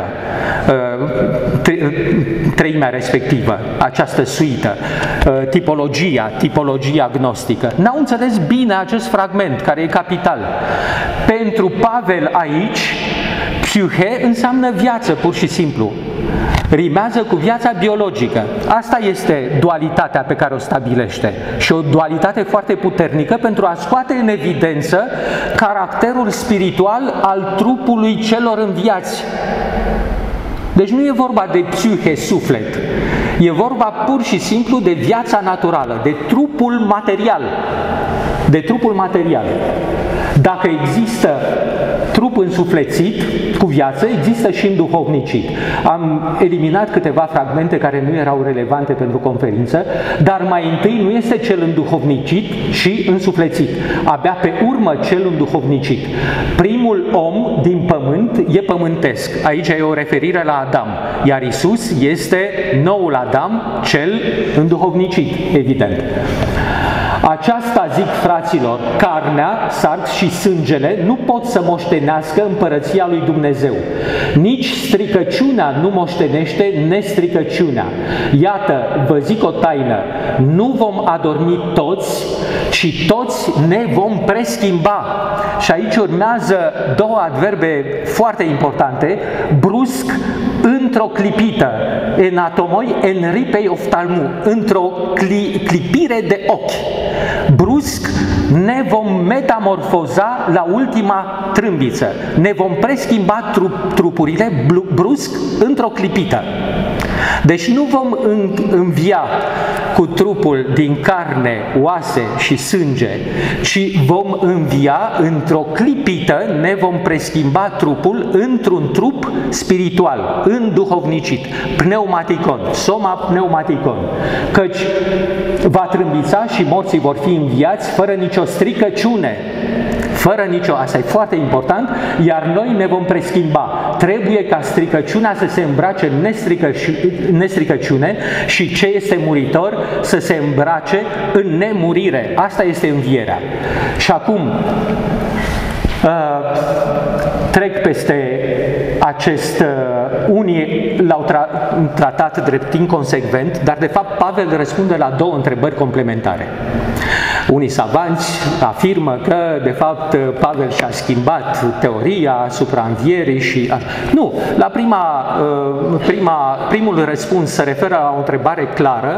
treimea respectivă, această suită, tipologia, tipologia gnostică. N-au înțeles bine acest fragment, care e capital. Pentru Pavel aici, psyche înseamnă viață, pur și simplu. Rimează cu viața biologică. Asta este dualitatea pe care o stabilește. Și o dualitate foarte puternică pentru a scoate în evidență caracterul spiritual al trupului celor înviați. Deci nu e vorba de psihe, suflet. E vorba pur și simplu de viața naturală, de trupul material. De trupul material. Dacă există trup însuflețit cu viață, există și înduhovnicit. Am eliminat câteva fragmente care nu erau relevante pentru conferință, dar mai întâi nu este cel înduhovnicit și însuflețit. Abia pe urmă cel înduhovnicit. Primul om din pământ e pământesc. Aici e o referire la Adam. Iar Isus este noul Adam, cel înduhovnicit, evident. Aceasta, zic fraților, carnea, sarc și sângele nu pot să moștenească împărăția lui Dumnezeu. Nici stricăciunea nu moștenește nestricăciunea. Iată, vă zic o taină, nu vom adormi toți, ci toți ne vom preschimba. Și aici urmează două adverbe foarte importante, brusc, într-o clipită, enatomoi en ripei oftalmu, într-o cli, clipire de ochi. Brusc ne vom metamorfoza la ultima trâmbiță. Ne vom preschimba trup, trupurile brusc într-o clipită. Deci nu vom învia cu trupul din carne, oase și sânge, ci vom învia într-o clipită, ne vom preschimba trupul într-un trup spiritual, înduhovnicit, pneumaticon, soma pneumaticon, căci va trâmbița și morții vor fi înviați fără nicio stricăciune. Fără nicio, asta e foarte important, iar noi ne vom preschimba. Trebuie ca stricăciunea să se îmbrace în nestricăciune și ce este muritor să se îmbrace în nemurire. Asta este învierea. Și acum trec peste acest unii l-au tra tratat drept inconsecvent, dar de fapt Pavel răspunde la două întrebări complementare. Unii savanți afirmă că, de fapt, Pavel și-a schimbat teoria asupra învierii și... Nu, la prima, prima, primul răspuns se referă la o întrebare clară,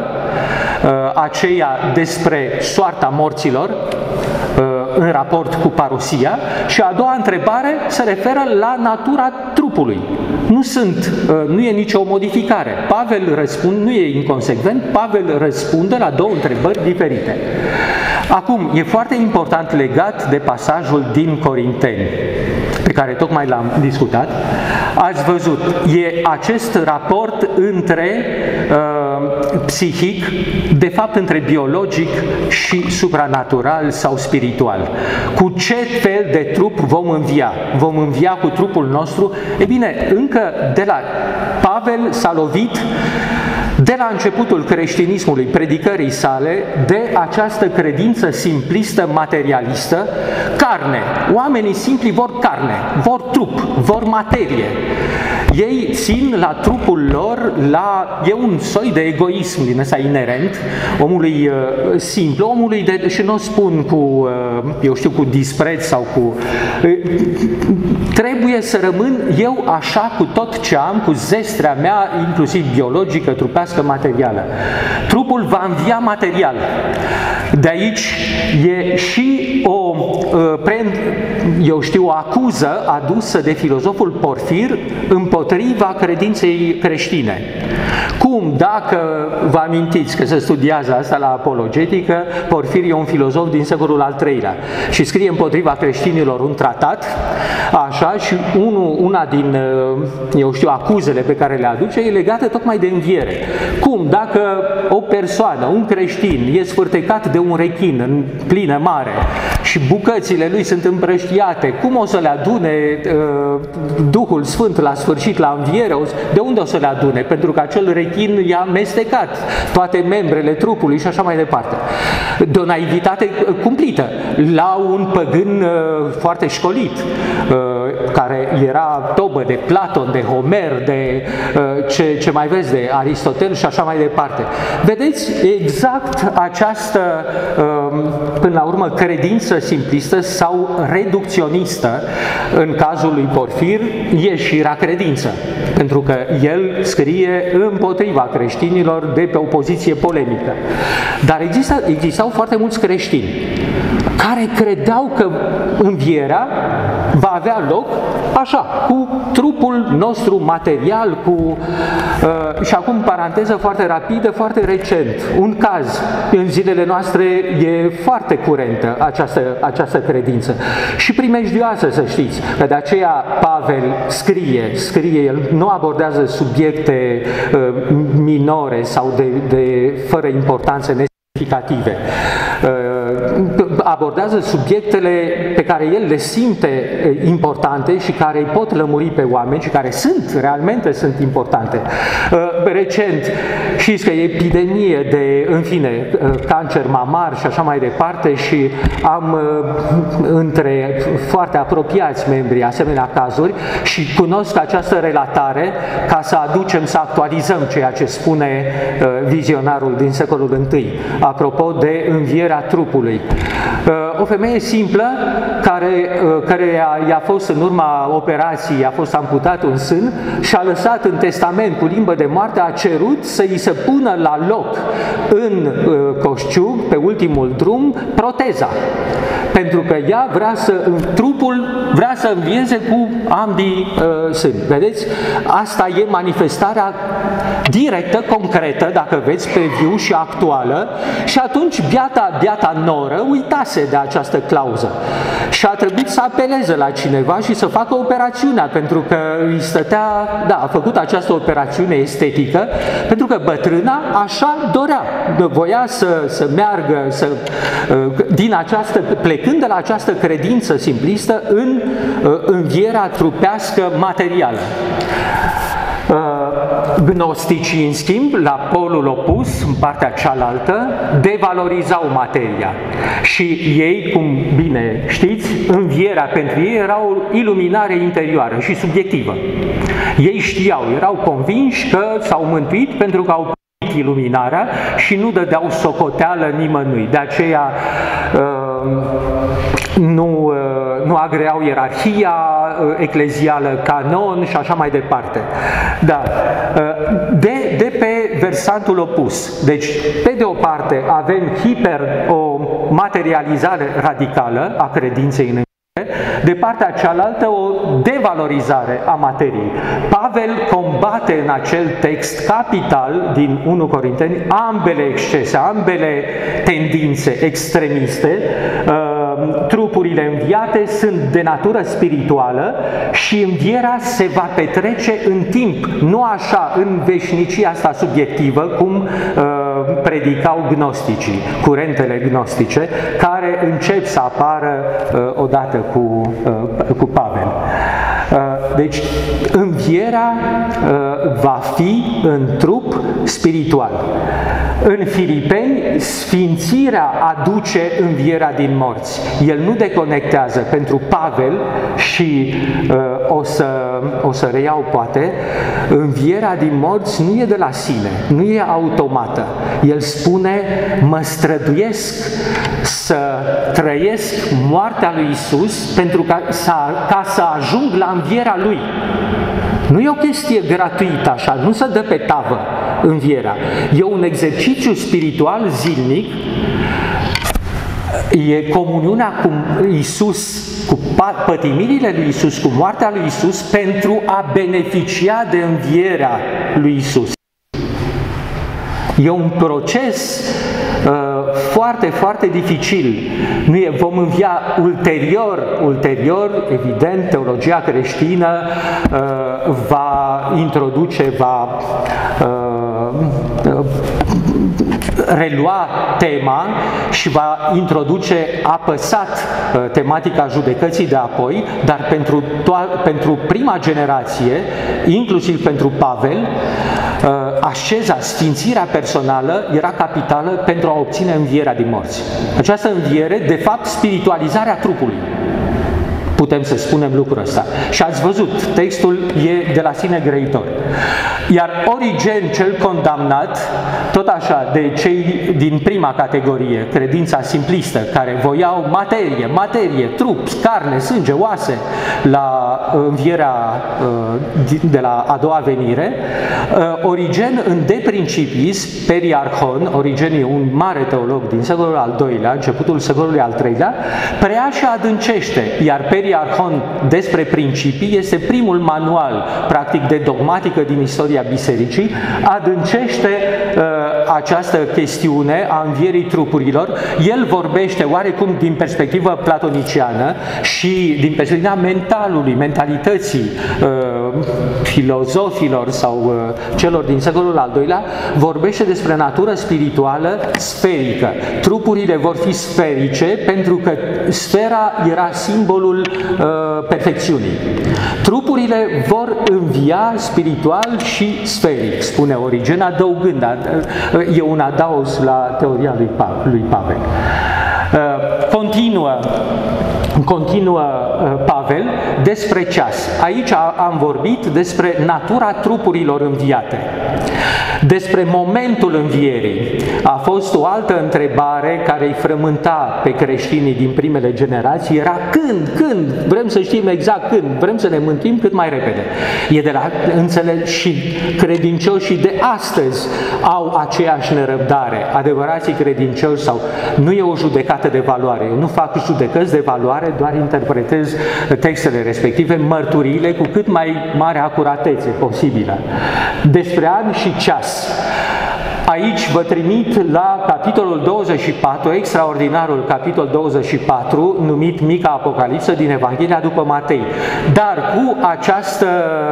aceea despre soarta morților, în raport cu parusia, și a doua întrebare se referă la natura trupului. Nu sunt, nu e nicio modificare. Pavel răspunde, nu e inconsecvent, Pavel răspunde la două întrebări diferite. Acum, e foarte important legat de pasajul din Corinteni, pe care tocmai l-am discutat. Ați văzut, e acest raport între uh, psihic, de fapt între biologic și supranatural sau spiritual. Cu ce fel de trup vom învia? Vom învia cu trupul nostru? E bine, încă de la Pavel s-a lovit de la începutul creștinismului, predicării sale, de această credință simplistă, materialistă, carne. Oamenii simpli vor carne, vor trup, vor materie. Ei țin la trupul lor, la, e un soi de egoism din ăsta inerent omului uh, simplu, omului de, și nu o spun cu, uh, eu știu, cu dispreț sau cu... Uh, trebuie să rămân eu așa cu tot ce am, cu zestrea mea, inclusiv biologică, trupească, materială. Trupul va învia material. De aici e și o, eu știu, o acuză adusă de filozoful Porfir împotriva credinței creștine. Cum, dacă vă amintiți că se studiază asta la apologetică, Porfir e un filozof din secolul al treilea și scrie împotriva creștinilor un tratat, așa, și unu, una din, eu știu, acuzele pe care le aduce e legată tocmai de înviere. Cum, dacă o persoană, un creștin, e sfârtecat de un rechin în plină mare și bucățile lui sunt împrăștiate, cum o să le adune uh, Duhul Sfânt la sfârșit, la înviere? De unde o să le adune? Pentru că acel rechin i-a amestecat toate membrele trupului și așa mai departe. De o naivitate cumplită la un păgân uh, foarte școlit, uh, care era tobă de Platon, de Homer, de uh, ce, ce mai vezi, de Aristotel și așa mai departe. Vedeți, exact această, uh, până la urmă, credință simplistă sau reducționistă, în cazul lui Porfir, e și era credință, pentru că el scrie împotriva creștinilor de pe o poziție polemică. Dar exista, existau foarte mulți creștini care credeau că învierea va avea loc așa, cu trupul nostru material, cu... Uh, și acum, paranteză foarte rapidă, foarte recent, un caz, în zilele noastre e foarte curentă această, această credință și primejdioasă, să știți, că de aceea Pavel scrie, scrie, el nu abordează subiecte uh, minore sau de, de fără importanță nesemnificative. Abordează subiectele pe care el le simte importante și care îi pot lămuri pe oameni și care sunt, realmente sunt importante. Recent, știți că e epidemie de, în fine, cancer mamar și așa mai departe și am între foarte apropiați membri asemenea cazuri și cunosc această relatare ca să aducem, să actualizăm ceea ce spune vizionarul din secolul întâi, apropo de învierea trupului. O femeie simplă care, care i-a fost în urma operației, a fost amputat un sân și a lăsat în testament cu limbă de moarte, a cerut să îi se pună la loc în coșciug, pe ultimul drum, proteza. Pentru că ea vrea să, trupul vrea să învieze cu ambii uh, sâni. Vedeți? Asta e manifestarea directă, concretă, dacă veți, pe viu și actuală. Și atunci biata, biata noră uitase de această clauză. Și a trebuit să apeleze la cineva și să facă operațiunea, pentru că îi stătea, da, a făcut această operațiune estetică, pentru că bătrâna așa dorea. Voia să, să meargă, să, din această, plecând de la această credință simplistă în învierea trupească materială. Gnosticii, în schimb, la polul opus, în partea cealaltă, devalorizau materia. Și ei, cum bine știți, învierea pentru ei era o iluminare interioară și subiectivă. Ei știau, erau convinși că s-au mântuit pentru că au primit iluminarea și nu dădeau socoteală nimănui. De aceea nu, nu agreau ierarhia eclezială, canon și așa mai departe. Da. De, de pe versantul opus. Deci, pe de o parte, avem hiper o materializare radicală a credinței în înviere, de partea cealaltă o devalorizare a materiei. Pavel combate în acel text capital din întâi Corinteni ambele excese, ambele tendințe extremiste. Trupurile înviate sunt de natură spirituală și învierea se va petrece în timp, nu așa în veșnicia asta subiectivă, cum uh, predicau gnosticii, curentele gnostice, care încep să apară uh, odată cu, uh, cu Pavel. Uh, deci, învierea uh, va fi în trup spiritual. În Filipeni, sfințirea aduce învierea din morți. El nu deconectează pentru Pavel și uh, o, să, o să reiau poate, învierea din morți nu e de la sine, nu e automată. El spune, mă străduiesc să trăiesc moartea lui Isus pentru ca să, ca să ajung la învierea lui. Nu e o chestie gratuită așa, nu se dă pe tavă învierea. E un exercițiu spiritual zilnic, e comuniunea cu Isus, cu pătimirile lui Isus, cu moartea lui Isus, pentru a beneficia de învierea lui Isus. E un proces uh, foarte, foarte dificil. Nu e, vom învia ulterior, ulterior, evident, teologia creștină uh, va introduce, va uh, relua tema și va introduce apăsat uh, tematica judecății de apoi, dar pentru, pentru prima generație, inclusiv pentru Pavel, uh, așeza, sfințirea personală era capitală pentru a obține învierea din morți. Această înviere, de fapt, spiritualizarea trupului. Putem să spunem lucrul ăsta. Și ați văzut, textul e de la sine grăitor. Iar Origen, cel condamnat, tot așa, de cei din prima categorie, credința simplistă, care voiau materie, materie, trup, carne, sânge, oase, la învierea de la a doua venire, Origen, în De Principiis, Periarhon, Origen e un mare teolog din secolul al doilea, începutul secolului al treilea, preia și adâncește, iar Periarhon despre principii este primul manual, practic, de dogmatică din istoria bisericii, adâncește uh, această chestiune a învierii trupurilor. El vorbește oarecum din perspectivă platoniciană și din perspectiva mentalului, mentalității uh, filozofilor sau uh, celor din secolul al doilea, vorbește despre natură spirituală sferică. Trupurile vor fi sferice pentru că sfera era simbolul uh, perfecțiunii. Trupurile vor învia spiritual și sferic, spune Origen, adăugând, e un adaos la teoria lui, pa, lui Pavel. Continuă, continuă Pavel despre ceas. Aici am vorbit despre natura trupurilor înviate. Despre momentul învierii. A fost o altă întrebare care îi frământa pe creștinii din primele generații. Era când, când, vrem să știm exact când, vrem să ne mântuim cât mai repede. E de la înțeles și credincioșii de astăzi au aceeași nerăbdare. Adevărații credincioși sau nu e o judecată de valoare. Eu nu fac judecăți de valoare, doar interpretez textele respective, mărturiile cu cât mai mare acuratețe posibilă. Despre ani și ceas. Aici vă trimit la capitolul douăzeci și patru, extraordinarul capitol douăzeci și patru, numit Mica Apocalipsă din Evanghelia după Matei. Dar cu această,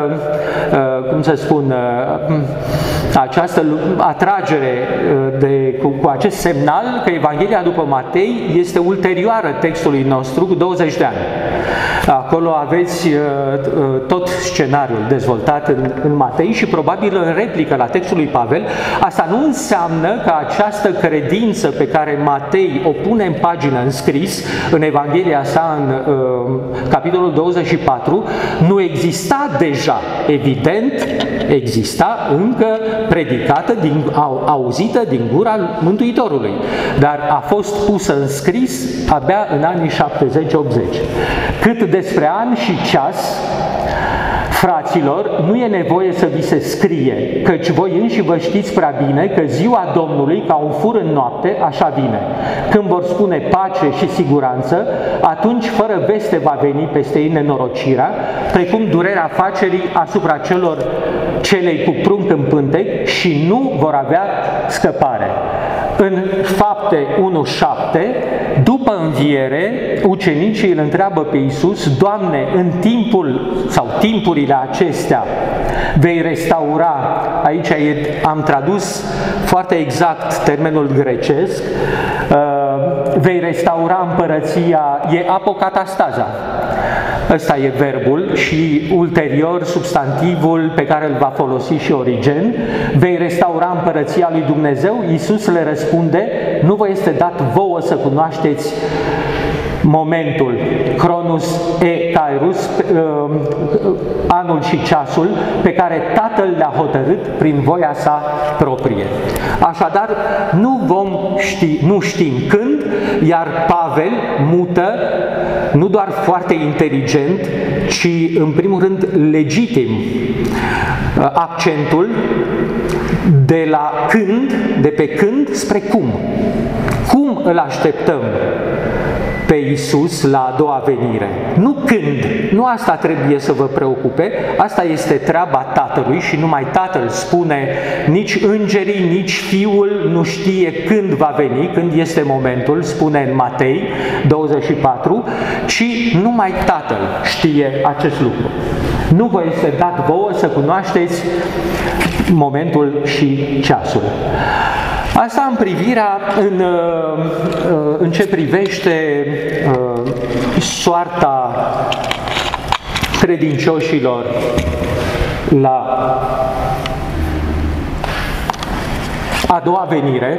cum să spun, această atragere, de, cu, cu acest semnal că Evanghelia după Matei este ulterioară textului nostru cu douăzeci de ani. Acolo aveți tot scenariul dezvoltat în, în Matei și probabil în replică la textul lui Pavel. Asta nu înseamnă că această credință pe care Matei o pune în pagină, în scris, în Evanghelia sa, în uh, capitolul douăzeci și patru, nu exista deja. Evident, exista încă predicată, din, au, auzită din gura Mântuitorului, dar a fost pusă în scris abia în anii șaptezeci optzeci. Cât despre an și ceas, fraților, nu e nevoie să vi se scrie, căci voi înși vă știți prea bine că ziua Domnului, ca un fur în noapte, așa vine. Când vor spune pace și siguranță, atunci fără veste va veni peste ei nenorocirea, precum durerea facerii asupra celor celei cu prunc în pântec și nu vor avea scăpare. În Fapte unu șapte, după înviere, ucenicii îl întreabă pe Iisus: Doamne, în timpul sau timpurile acestea vei restaura, aici am tradus foarte exact termenul grecesc, vei restaura împărăția, e apocatastaza. Ăsta e verbul și ulterior substantivul pe care îl va folosi și Origen. Vei restaura împărăția lui Dumnezeu? Iisus le răspunde: nu vă este dat vouă să cunoașteți momentul, Chronos e Kairos, anul și ceasul pe care Tatăl le-a hotărât prin voia sa proprie. Așadar, nu vom ști, nu știm când, iar Pavel mută nu doar foarte inteligent, ci în primul rând legitim accentul de la când, de pe când spre cum. Cum îl așteptăm pe Iisus la a doua venire? Nu când, nu asta trebuie să vă preocupe, asta este treaba Tatălui și numai Tatăl spune, nici îngerii, nici Fiul nu știe când va veni, când este momentul, spune în Matei douăzeci și patru, ci numai Tatăl știe acest lucru. Nu vă este dat vouă să cunoașteți momentul și ceasul. Asta în privirea, în, în ce privește soarta credincioșilor la a doua venire,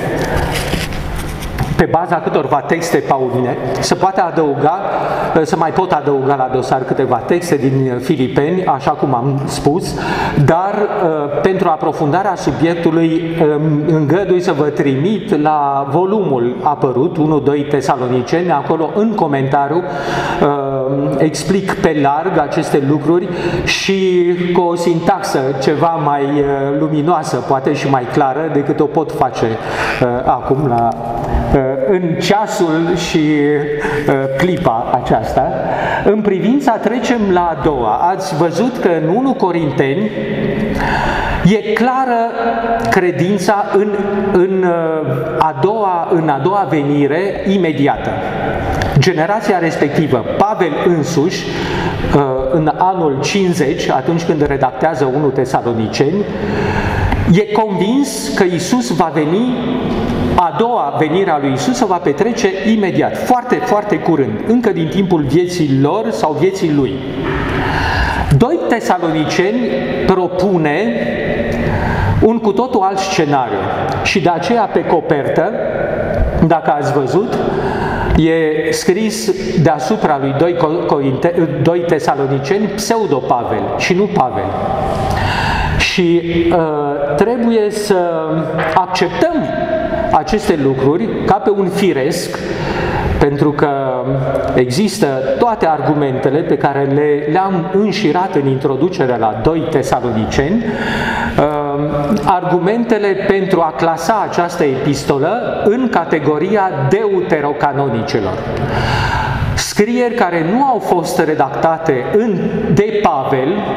pe baza câtorva texte pauline. Se poate adăuga, se mai pot adăuga la dosar câteva texte din Filipeni, așa cum am spus, dar pentru aprofundarea subiectului îngădui să vă trimit la volumul apărut, unu doi Tesaloniceni, acolo în comentariu explic pe larg aceste lucruri și cu o sintaxă ceva mai luminoasă, poate și mai clară decât o pot face acum la în ceasul și uh, clipa aceasta. În privința, trecem la a doua. Ați văzut că în unu Corinteni e clară credința în, în, a doua, în a doua venire imediată. Generația respectivă, Pavel însuși, în anul cincizeci, atunci când redactează unu Tesaloniceni, e convins că Iisus va veni, a doua venire a lui Iisus se va petrece imediat, foarte, foarte curând, încă din timpul vieții lor sau vieții lui. doi Tesaloniceni propune un cu totul alt scenariu și de aceea pe copertă, dacă ați văzut, e scris deasupra lui doi Tesaloniceni pseudo-Pavel și nu Pavel. Și uh, trebuie să acceptăm aceste lucruri ca pe un firesc, pentru că există toate argumentele pe care le, le-am înșirat în introducerea la doi Tesaloniceni, uh, argumentele pentru a clasa această epistolă în categoria deuterocanonicelor. Scrieri care nu au fost redactate în, de Pavel,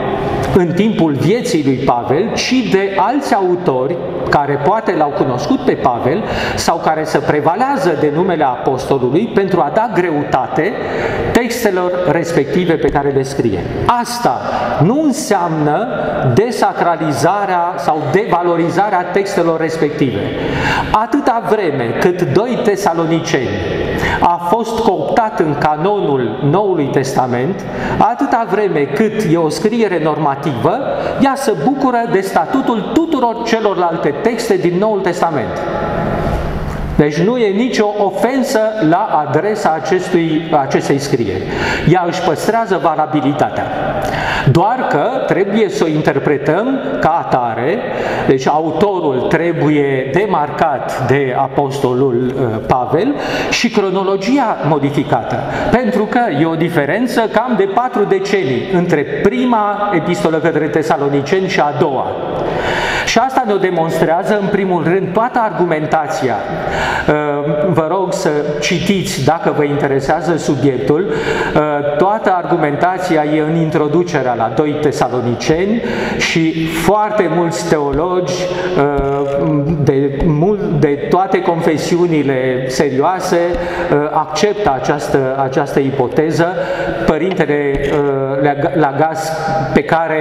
în timpul vieții lui Pavel, ci de alți autori care poate l-au cunoscut pe Pavel sau care se prevalează de numele apostolului pentru a da greutate textelor respective pe care le scrie. Asta nu înseamnă desacralizarea sau devalorizarea textelor respective. Atâta vreme cât doi Tesaloniceni a fost cooptat în canonul Noului Testament, atâta vreme cât e o scriere normativă, ea se bucură de statutul tuturor celorlalte texte din Noul Testament. Deci nu e nicio ofensă la adresa acestui, acestei scrieri. Ea își păstrează valabilitatea. Doar că trebuie să o interpretăm ca atare, deci autorul trebuie demarcat de apostolul Pavel și cronologia modificată. Pentru că e o diferență cam de patru decenii între prima epistolă către Tesaloniceni și a doua. Și asta ne-o demonstrează, în primul rând, toată argumentația. Vă rog să citiți, dacă vă interesează subiectul, toată argumentația e în introducerea la doi Tesaloniceni și foarte mulți teologi de, de toate confesiunile serioase acceptă această, această ipoteză. Părintele Lagas, pe care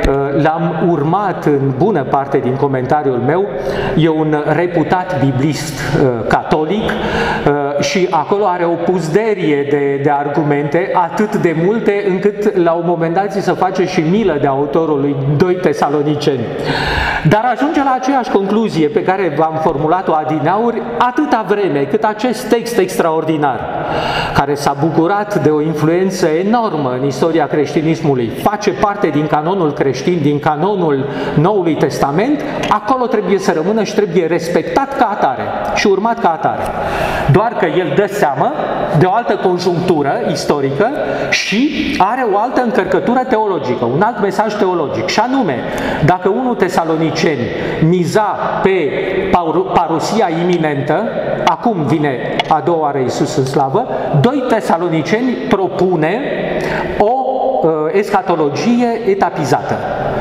l-am urmat în bună parte din comentariul meu, e un reputat biblist catolic și acolo are o puzderie de, de argumente, atât de multe încât la un moment dat se face și milă de autorul lui doi Tesaloniceni. Dar ajunge la aceeași concluzie pe care v-am formulat-o adineauri, atâta vreme cât acest text extraordinar, care s-a bucurat de o influență enormă în istoria creștinismului, face parte din canonul creștin, din canonul Noului Testament, acolo trebuie să rămână și trebuie respectat ca atare și urmat ca atare. Doar că el dă seamă de o altă conjunctură istorică și are o altă încărcătură teologică, un alt mesaj teologic. Și anume, dacă unu Tesaloniceni miza pe parusia iminentă, acum vine a doua oară Iisus în slavă, doi Tesaloniceni propune o uh, eschatologie etapizată.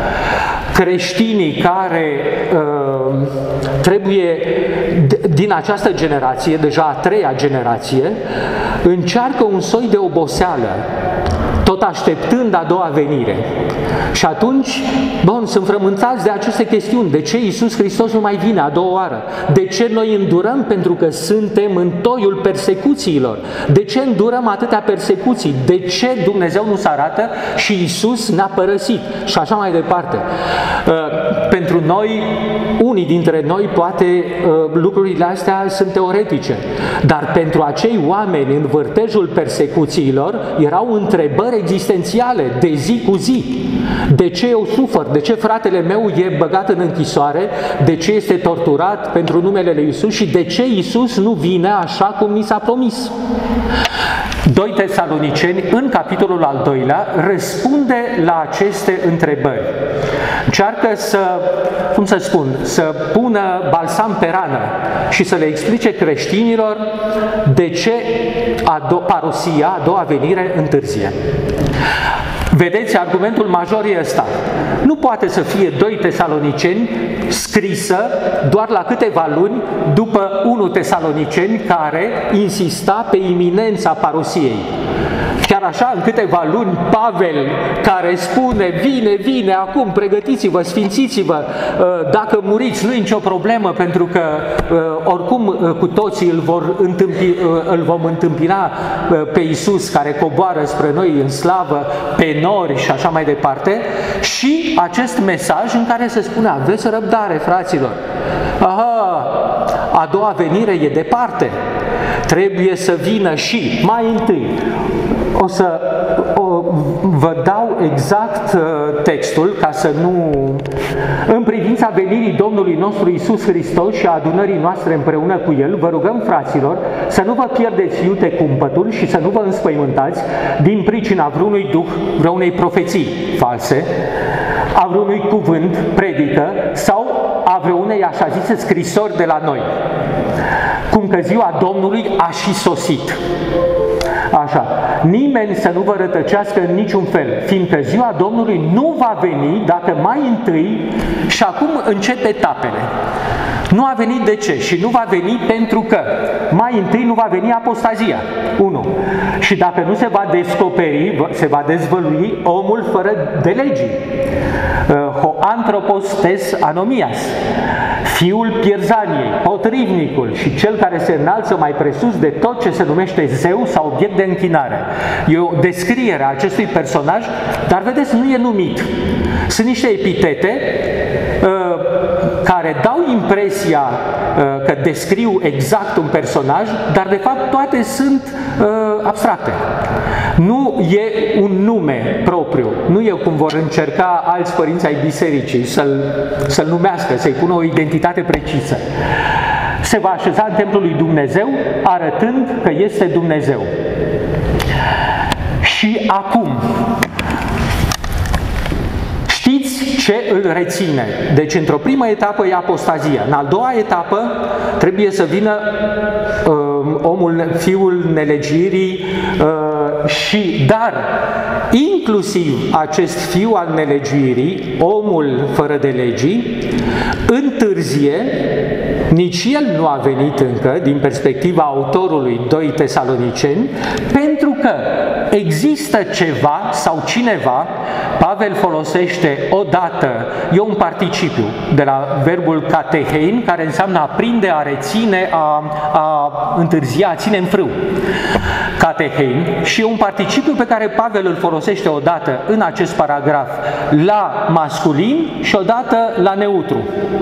Creștinii care uh, trebuie, din această generație, deja a treia generație, încearcă un soi de oboseală, tot așteptând a doua venire. Și atunci, bun, sunt frământați de aceste chestiuni. De ce Iisus Hristos nu mai vine a doua oară? De ce noi îndurăm? Pentru că suntem în toiul persecuțiilor. De ce îndurăm atâtea persecuții? De ce Dumnezeu nu se arată și Iisus ne-a părăsit? Și așa mai departe. Pentru noi, unii dintre noi, poate lucrurile astea sunt teoretice. Dar pentru acei oameni în vârtejul persecuțiilor erau întrebări existențiale de zi cu zi. De ce eu sufăr? De ce fratele meu e băgat în închisoare? De ce este torturat pentru numele lui Iisus? Și de ce Iisus nu vine așa cum ni s-a promis? doi Tesaloniceni, în capitolul al doilea, răspunde la aceste întrebări. Încearcă să, cum să spun, să pună balsam pe rană și să le explice creștinilor de ce a do- parusia, a doua venire, întârzie. Vedeți, argumentul major e ăsta. Nu poate să fie doi Tesaloniceni scrisă doar la câteva luni după unu Tesaloniceni care insista pe iminența parusiei. Chiar așa, în câteva luni, Pavel, care spune, vine, vine, acum, pregătiți-vă, sfințiți-vă, dacă muriți, nu e nicio problemă, pentru că oricum cu toții îl, vor întâmpi, îl vom întâmpina pe Iisus, care coboară spre noi în slavă, pe nori și așa mai departe, și acest mesaj în care se spune, aveți răbdare, fraților, aha, a doua venire e departe, trebuie să vină și, mai întâi, o să o, vă dau exact uh, textul ca să nu... În privința venirii Domnului nostru Iisus Hristos și a adunării noastre împreună cu El, vă rugăm, fraților, să nu vă pierdeți iute cumpătul și să nu vă înspăimântați din pricina vreunui duh, vreunei profeții false, a vreunui cuvânt, predică, sau a vreunei așa zise scrisori de la noi, cum că ziua Domnului a și sosit. Așa, nimeni să nu vă rătăcească în niciun fel, fiindcă ziua Domnului nu va veni dacă mai întâi, și acum încep etapele. Nu a venit de ce? Și nu va veni pentru că mai întâi nu va veni apostazia. unu. Și dacă nu se va descoperi, se va dezvălui omul fără de legii. Ho anthropos tes anomias, fiul pierzaniei, potrivnicul și cel care se înalță mai presus de tot ce se numește zeu sau obiect de închinare. E o descriere a acestui personaj, dar vedeți, nu e numit. Sunt niște epitete uh, care dau impresia uh, că descriu exact un personaj, dar de fapt toate sunt uh, abstracte. Nu e un nume propriu, nu e cum vor încerca alți părinți ai bisericii să-l să-l numească, să-i pună o identitate precisă. Se va așeza în templul lui Dumnezeu, arătând că este Dumnezeu. Și acum, știți ce îl reține? Deci, într-o primă etapă e apostazia. În a doua etapă trebuie să vină uh, omul, fiul nelegirii uh, și, dar, inclusiv acest fiu al nelegirii, omul fără de legii, întârzie, nici el nu a venit încă, din perspectiva autorului doi Tesaloniceni, pentru că există ceva sau cineva, Pavel folosește odată, e un participiu de la verbul katehein, care înseamnă a prinde, a reține, a, a întârzia, a ține în frâu. Katehein, și e un participiu pe care Pavel îl folosește odată în acest paragraf la masculin și odată la neutru.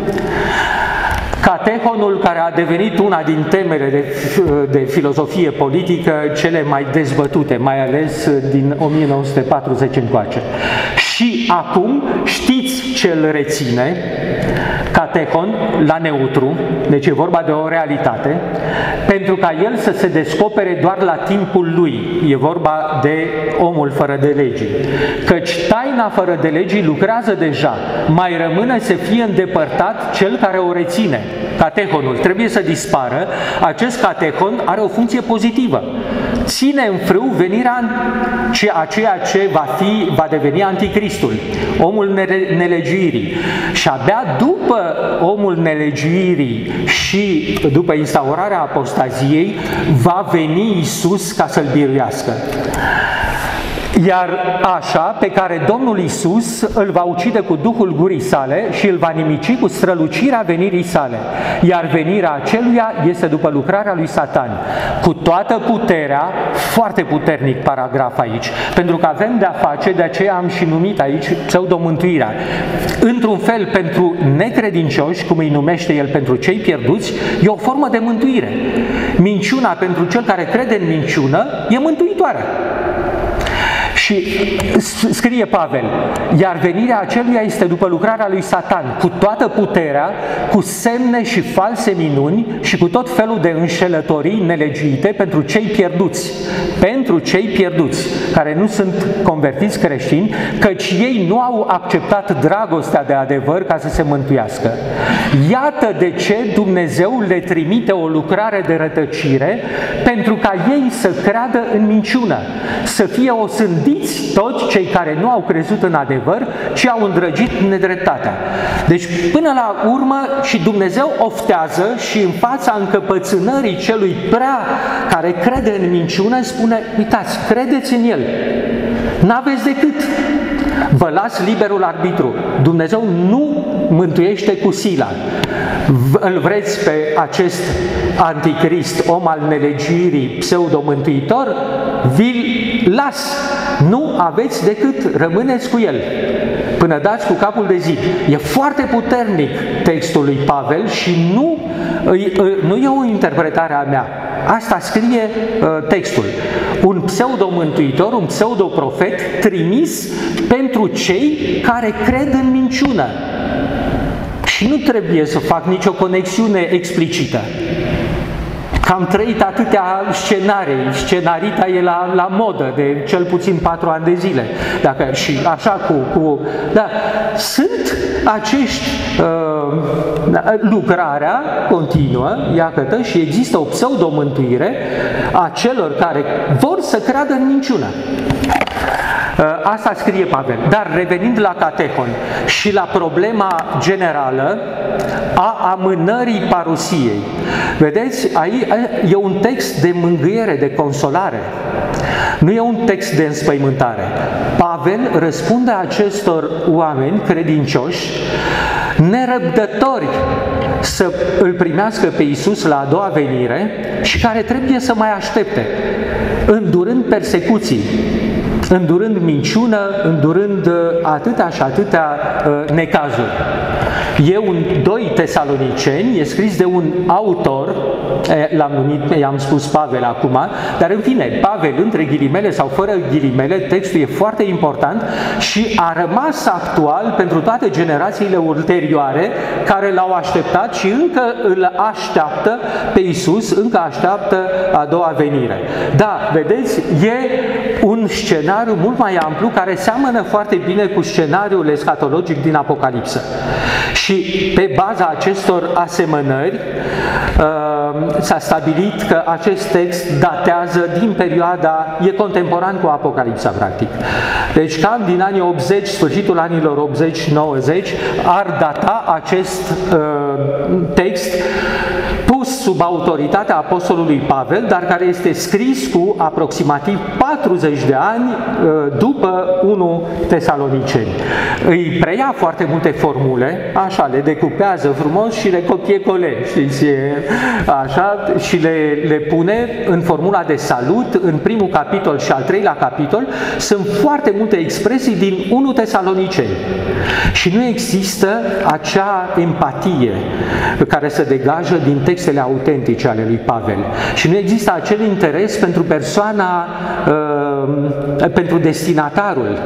Catehonul, care a devenit una din temele de, de filozofie politică cele mai dezbătute, mai ales din o mie nouă sute patruzeci încoace. Și acum știți ce îl reține, catehon, la neutru, deci e vorba de o realitate, pentru ca el să se descopere doar la timpul lui. E vorba de omul fără de legii. Căci taina fără de legii lucrează deja, mai rămâne să fie îndepărtat cel care o reține. Catehonul trebuie să dispară. Acest catehon are o funcție pozitivă. Ține în frâu venirea a ceea ce va, fi, va deveni anticristul, omul nelegiuirii. Și abia după omul nelegiuirii și după instaurarea apostaziei va veni Iisus ca să-l biruiască. Iar așa pe care Domnul Iisus îl va ucide cu Duhul gurii sale și îl va nimici cu strălucirea venirii sale. Iar venirea aceluia este după lucrarea lui Satan. Cu toată puterea, foarte puternic paragraf aici, pentru că avem de-a face, de aceea am și numit aici pseudomântuirea. Într-un fel pentru necredincioși, cum îi numește el pentru cei pierduți, e o formă de mântuire. Minciuna pentru cel care crede în minciună e mântuitoare. Și scrie Pavel, iar venirea aceluia este după lucrarea lui Satan, cu toată puterea, cu semne și false minuni și cu tot felul de înșelătorii nelegiuite pentru cei pierduți, pentru cei pierduți, care nu sunt convertiți creștini, căci ei nu au acceptat dragostea de adevăr ca să se mântuiască. Iată de ce Dumnezeu le trimite o lucrare de rătăcire, pentru ca ei să creadă în minciună, să fie osândiți toți cei care nu au crezut în adevăr, ci au îndrăgit nedreptatea. Deci, până la urmă, și Dumnezeu oftează și în fața încăpățânării celui prea care crede în minciună, spune, uitați, credeți în el, n-aveți decât, vă las liberul arbitru. Dumnezeu nu mântuiește cu sila. Îl vreți pe acest anticrist, om al nelegiuirii, pseudo-mântuitor? Vi-l las. Nu aveți decât, rămâneți cu el până dați cu capul de zid. E foarte puternic textul lui Pavel și nu, nu e o interpretare a mea. Asta scrie uh, textul. Un pseudo-mântuitor, un pseudo-profet trimis pentru cei care cred în minciună. Și nu trebuie să fac nicio conexiune explicită. că am trăit atâtea scenarii, scenarita e la, la modă de cel puțin patru ani de zile, dacă, și așa cu... cu da, sunt acești, uh, lucrarea continuă, iată, și există o pseudo-mântuire a celor care vor să creadă în minciună. Asta scrie Pavel. Dar revenind la catehon și la problema generală a amânării parusiei. Vedeți, aici e un text de mângâiere, de consolare. Nu e un text de înspăimântare. Pavel răspunde acestor oameni credincioși, nerăbdători să îl primească pe Iisus la a doua venire și care trebuie să mai aștepte, îndurând persecuții, îndurând minciună, îndurând atâtea și atâtea uh, necazuri. E un doi Tesaloniceni, e scris de un autor, l-am numit, i-am spus Pavel acum, dar în fine, Pavel între ghilimele sau fără ghilimele, textul e foarte important și a rămas actual pentru toate generațiile ulterioare care l-au așteptat și încă îl așteaptă pe Iisus, încă așteaptă a doua venire. Da, vedeți, e un scenariu mult mai amplu care seamănă foarte bine cu scenariul escatologic din Apocalipsă. Și pe baza acestor asemănări s-a stabilit că acest text datează din perioada, e contemporan cu Apocalipsa, practic. Deci cam din anii optzeci, sfârșitul anilor optzeci nouăzeci, ar data acest text pus sub autoritatea apostolului Pavel, dar care este scris cu aproximativ patruzeci de ani după unu Tesaloniceni. Îi preia foarte multe formule, așa, le decupează frumos și le copie-cole, știți, așa, și le, le pune în formula de salut, în primul capitol și al treilea capitol, sunt foarte multe expresii din unu Tesaloniceni. Și nu există acea empatie care se degajă din textele autentice ale lui Pavel. Și nu există acel interes pentru persoana, pentru destinatarul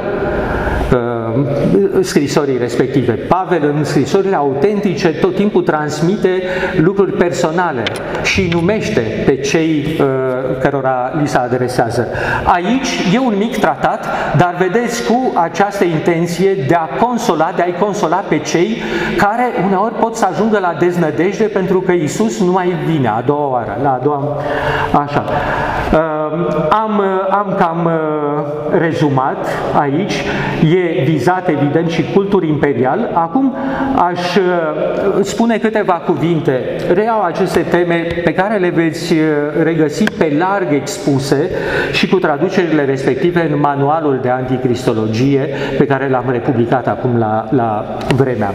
scrisorii respective. Pavel în scrisorile autentice tot timpul transmite lucruri personale și îi numește pe cei uh, cărora li se adresează. Aici e un mic tratat, dar vedeți cu această intenție de a consola, de a-i consola pe cei care uneori pot să ajungă la deznădejde pentru că Iisus nu mai vine a doua oară, la a doua... Așa. Uh, am, am cam uh, rezumat aici, e vizat evident și cultul imperial. Acum aș spune câteva cuvinte. Reiau aceste teme pe care le veți regăsi pe larg expuse și cu traducerile respective în manualul de anticristologie pe care l-am republicat acum la, la vremea.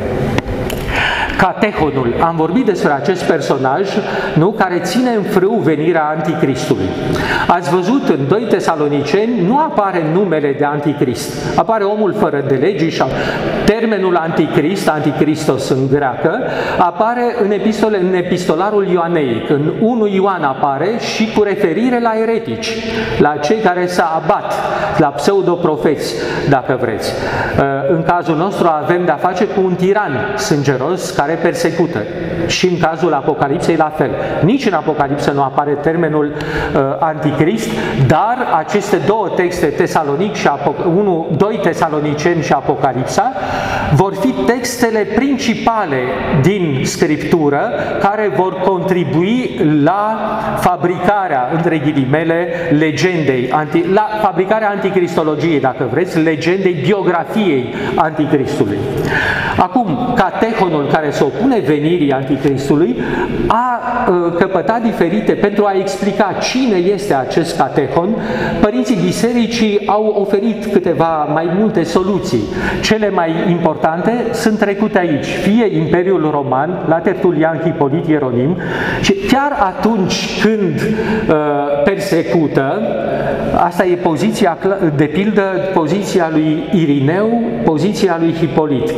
Catehonul. Am vorbit despre acest personaj, nu, care ține în frâu venirea Anticristului. Ați văzut în doi Tesaloniceni nu apare numele de Anticrist. Apare omul fără de legi și termenul Anticrist, Anticristos în greacă, apare în, epistole, în epistolarul ioaneic. În unu Ioan apare și cu referire la eretici, la cei care se abat, la pseudoprofeți, dacă vreți. În cazul nostru avem de-a face cu un tiran sângeros care persecută. Și în cazul Apocalipsei la fel. Nici în Apocalipsă nu apare termenul uh, Anticrist, dar aceste două texte, Tesalonic și unu, doi Tesaloniceni și Apocalipsa, vor fi textele principale din Scriptură care vor contribui la fabricarea, între ghilimele, legendei, anti, la fabricarea anticristologiei, dacă vreți, legendei, biografiei Anticristului. Acum, catehonul care se opune venirii Anticristului a uh, căpătat diferite pentru a explica cine este acest catehon. Părinții bisericii au oferit câteva mai multe soluții. Cele mai importante sunt trecute aici. Fie Imperiul Roman, la Tertulian, Hipolit, Ieronim, și chiar atunci când uh, persecută, asta e poziția, de pildă, poziția lui Irineu, poziția lui Hipolit. Chiar și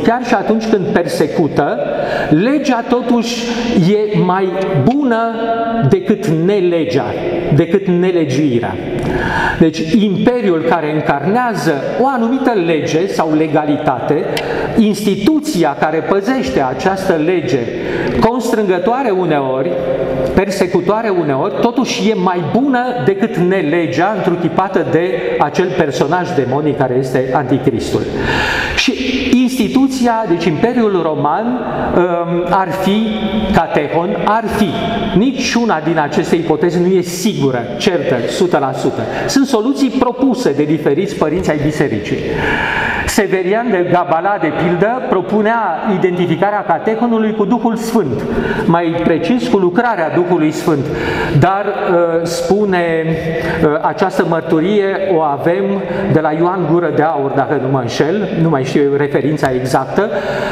atunci când persecută, legea totuși e mai bună decât nelegea, decât nelegiuirea. Deci imperiul care încarnează o anumită lege sau legalitate, instituția care păzește această lege, constrângătoare uneori, persecutoare uneori, totuși e mai bună decât nelegea întruchipată de acel personaj demonic care este Anticristul. Și instituția, deci Imperiul Roman, ar fi catehon, ar fi. Niciuna din aceste ipoteze nu e sigură, certă, o sută la sută. Sunt soluții propuse de diferiți părinți ai bisericii. Severian de Gabala, de pildă, propunea identificarea catehonului cu Duhul Sfânt, mai precis cu lucrarea Duhului Sfânt, dar spune această mărturie o avem de la Ioan Gură de Aur, dacă nu mă înșel, nu mai știu referința exactă.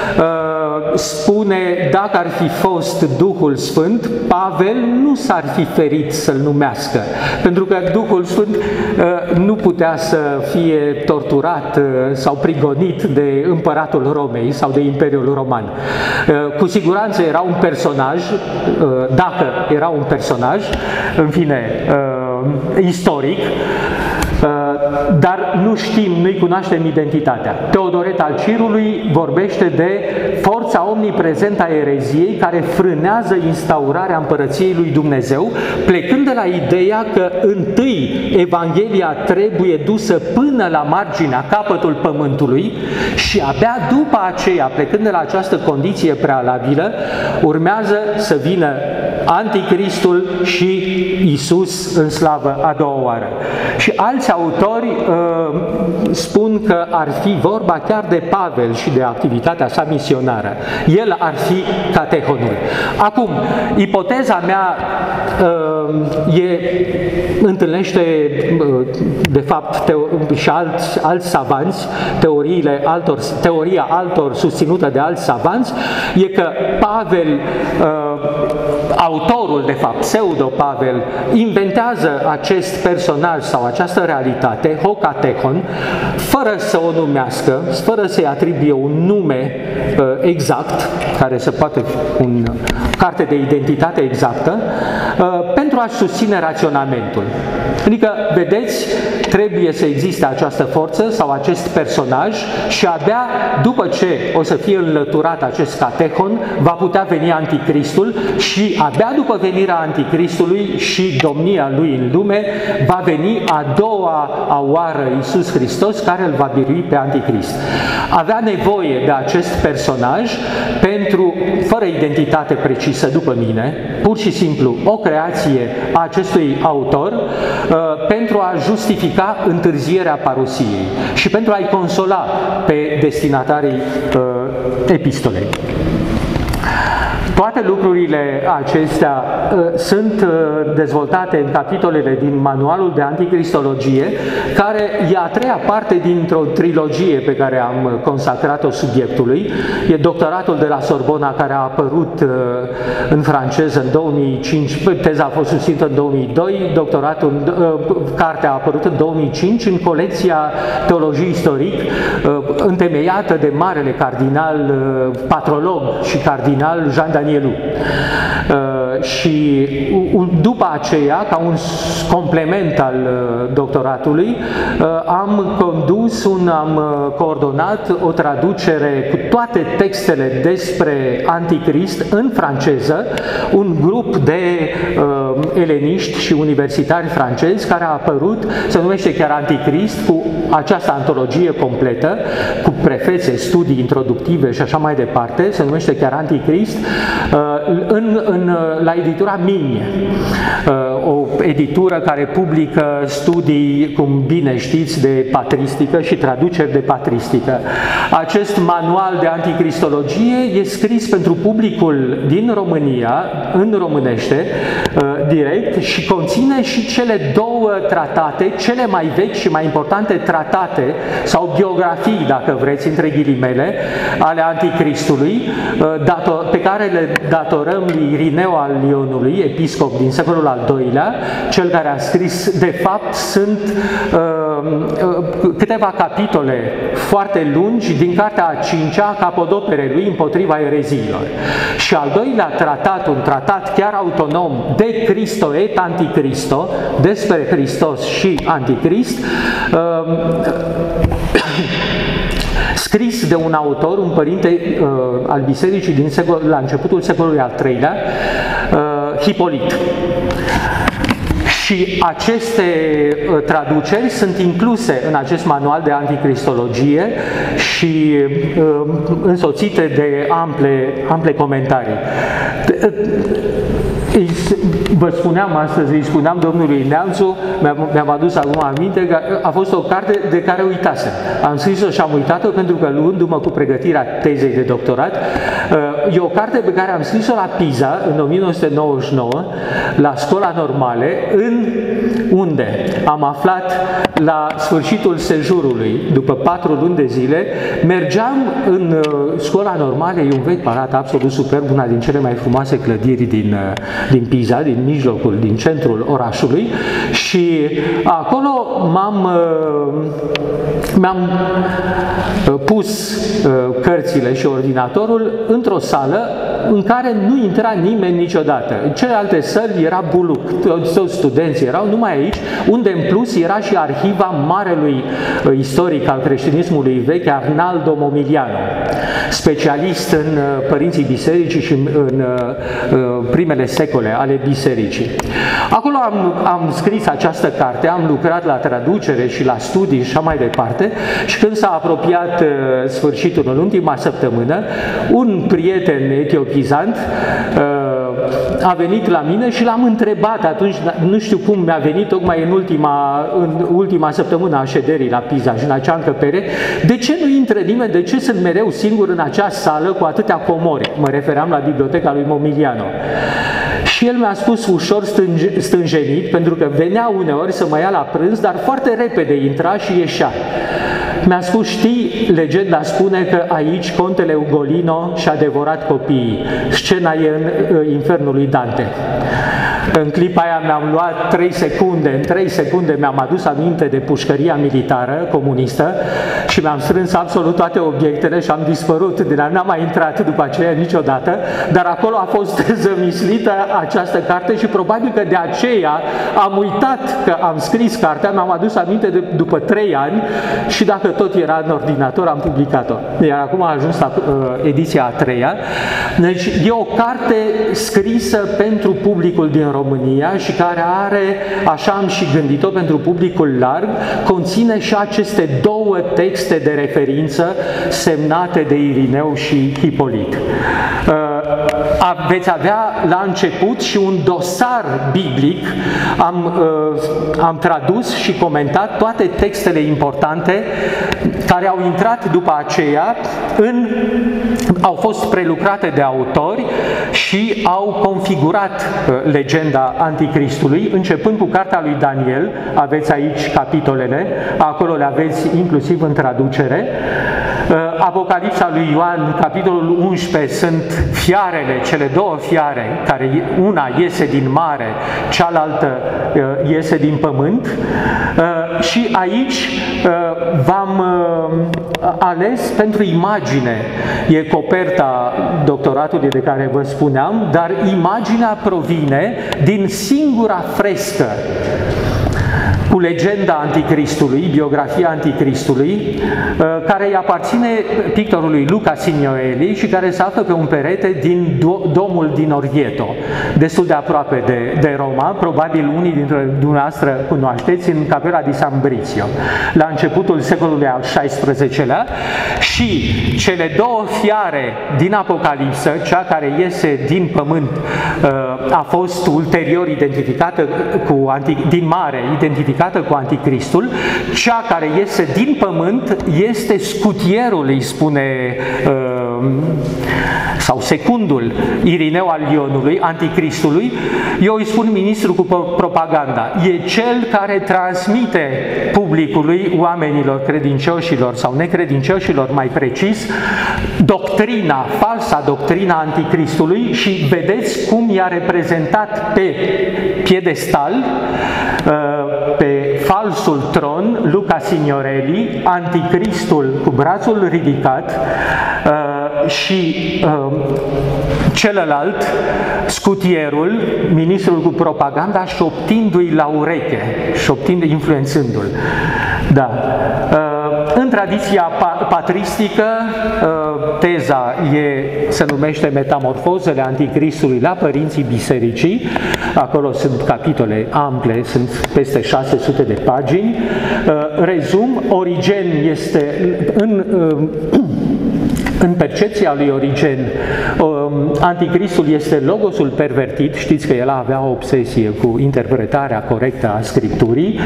Spune, dacă ar fi fost Duhul Sfânt, Pavel nu s-ar fi ferit să-l numească, pentru că Duhul Sfânt nu putea să fie torturat sau prigonit de împăratul Romei sau de Imperiul Roman. Cu siguranță era un personaj, dacă era un personaj, în fine, istoric, dar nu știm, nu-i cunoaștem identitatea. Teodoret al Cirului vorbește de forța omniprezentă a ereziei care frânează instaurarea împărăției lui Dumnezeu, plecând de la ideea că întâi Evanghelia trebuie dusă până la marginea, capătul pământului și abia după aceea, plecând de la această condiție prealabilă, urmează să vină Anticristul și Iisus în slavă a doua oară. Și alți autori uh, spun că ar fi vorba chiar de Pavel și de activitatea sa misionară. El ar fi catehonul. Acum, ipoteza mea uh, e, întâlnește uh, de fapt teo și alți, alți savanți, teoriile altor, teoria altor susținută de alți savanți, e că Pavel, uh, autorul de fapt, pseudo-Pavel, inventează acest personaj sau această realitate, Hokatechon, fără să o numească, fără să-i atribuie un nume uh, exact, care să poată fi un carte de identitate exactă, uh, pentru a-și susține raționamentul. Adică, vedeți, trebuie să existe această forță sau acest personaj și abia după ce o să fie înlăturat acest catehon, va putea veni Anticristul și abia după venirea Anticristului și domnia lui în lume, va veni a doua oară Iisus Hristos care îl va birui pe Anticrist. Avea nevoie de acest personaj pentru, fără identitate precisă după mine, pur și simplu o creație a acestui autor, pentru a justifica întârzierea parusiei și pentru a-i consola pe destinatarii epistolei. Toate lucrurile acestea uh, sunt uh, dezvoltate în capitolele din manualul de anticristologie, care e a treia parte dintr-o trilogie pe care am consacrat-o subiectului. E doctoratul de la Sorbona, care a apărut uh, în franceză în două mii cinci, teza a fost susținută în două mii doi, doctoratul, uh, cartea a apărut în două mii cinci în colecția Teologie istoric, uh, întemeiată de marele cardinal, uh, patrolog și cardinal Jean Danielu. Uh, și uh, după aceea, ca un complement al uh, doctoratului, uh, am condus, un, am uh, coordonat o traducere cu toate textele despre Anticrist în franceză, un grup de uh, eleniști și universitari francezi care a apărut, se numește chiar Anticrist, cu această antologie completă, cu prefețe, studii introductive și așa mai departe, se numește chiar Anticrist, în, în, la editura Migne, o editură care publică studii, cum bine știți, de patristică și traduceri de patristică. Acest manual de anticristologie e scris pentru publicul din România, în românește, direct, și conține și cele două două tratate, cele mai vechi și mai importante tratate, sau biografii, dacă vreți, între ghilimele, ale Anticristului, pe care le datorăm lui Irineu al Lionului, episcop din secolul al doilea, cel care a scris, de fapt, sunt câteva capitole foarte lungi din cartea a cincea, capodopere lui împotriva ereziilor. Și al doilea tratat, un tratat chiar autonom, de Cristo et Anticristo, despre Hristos și Anticrist, scris de un autor, un părinte uh, al bisericii din secol, la începutul secolului al treilea, uh, Hipolit. Și aceste uh, traduceri sunt incluse în acest manual de anticristologie și uh, însoțite de ample, ample comentarii. Vă spuneam astăzi, îi spuneam domnului Neamțu, mi-am adus acum aminte că a fost o carte de care uitasem. Am scris-o și am uitat-o pentru că, luându-mă cu pregătirea tezei de doctorat, e o carte pe care am scris-o la Pisa în o mie nouă sute nouăzeci și nouă, la Școala Normale, în unde am aflat la sfârșitul sejurului, după patru luni de zile, mergeam în Școala Normale, e un vechi palat absolut superb, una din cele mai frumoase clădiri din, din Pisa, din mijlocul, din centrul orașului, și acolo m-am mi-am pus cărțile și ordinatorul într-o sală în care nu intra nimeni niciodată. În celelalte săli era buluc, toți studenții erau, numai aici, unde în plus era și arhiva marelui istoric al creștinismului vechi, Arnaldo Momigliano, specialist în părinții bisericii și în primele secole ale bisericii. Acolo am, am scris această carte, am lucrat la traducere și la studii și așa mai departe, și când s-a apropiat sfârșitul, în ultima săptămână, un prieten etiopizant a venit la mine și l-am întrebat atunci, nu știu cum mi-a venit tocmai în ultima, în ultima săptămână a șederii la Pisa și în acea încăpere, de ce nu intră nimeni, de ce sunt mereu singur în acea sală cu atâtea comori? Mă refeream la biblioteca lui Momigliano. Și el mi-a spus ușor stânjenit, pentru că venea uneori să mă ia la prânz, dar foarte repede intra și ieșea. Mi-a spus, știi, legenda spune că aici contele Ugolino și-a devorat copiii. Scena e în infernul lui Dante. În clipa aia mi-am luat trei secunde, în trei secunde mi-am adus aminte de pușcăria militară comunistă și mi-am strâns absolut toate obiectele și am dispărut. N-am mai intrat după aceea niciodată, dar acolo a fost zămislită această carte și probabil că de aceea am uitat că am scris cartea, mi-am adus aminte de, după trei ani, și dacă tot era în ordinator, am publicat-o. Iar acum a ajuns la uh, ediția a treia. Deci e o carte scrisă pentru publicul din România și care are, așa am și gândit-o, pentru publicul larg, conține și aceste două texte de referință semnate de Irineu și Hipolit. Veți avea la început și un dosar biblic, am, am tradus și comentat toate textele importante care au intrat după aceea, în, au fost prelucrate de autori și au configurat legenda Anticristului, începând cu cartea lui Daniel, aveți aici capitolele, acolo le aveți inclusiv în traducere. Apocalipsa lui Ioan, capitolul unsprezece, sunt fiarele, cele două fiare, care una iese din mare, cealaltă iese din pământ. Și aici v-am ales pentru imagine. E coperta doctoratului de care vă spuneam, dar imaginea provine din singura frescă cu legenda Anticristului, biografia Anticristului, care îi aparține pictorului Luca Signoeli și care se află pe un perete din domul din Orvieto, destul de aproape de, de Roma, probabil unii dintre dumneavoastră cunoașteți, în capela di San Brizio, la începutul secolului al șaisprezecelea, și cele două fiare din Apocalipsă, cea care iese din pământ, a fost ulterior identificată cu anti, din mare, identificată cu Anticristul, cea care iese din pământ este scutierul, îi spune uh, sau secundul Irineu al Lionului, anticristului, eu îi spun ministru cu propaganda. E cel care transmite publicului, oamenilor credincioșilor sau necredincioșilor mai precis, doctrina, falsa doctrina anticristului și vedeți cum i-a reprezentat pe piedestal, pe falsul tron, Luca Signorelli, anticristul cu brațul ridicat și celălalt, scutierul, ministrul cu propaganda, șoptindu-i la ureche, șoptind, influențându-l. Da. În tradiția patristică, teza e, se numește Metamorfozele Anticristului la Părinții Bisericii. Acolo sunt capitole ample, sunt peste șase sute de pagini. Rezum, Origen este în În percepția lui Origen, anticristul este logosul pervertit, știți că el avea o obsesie cu interpretarea corectă a Scripturii,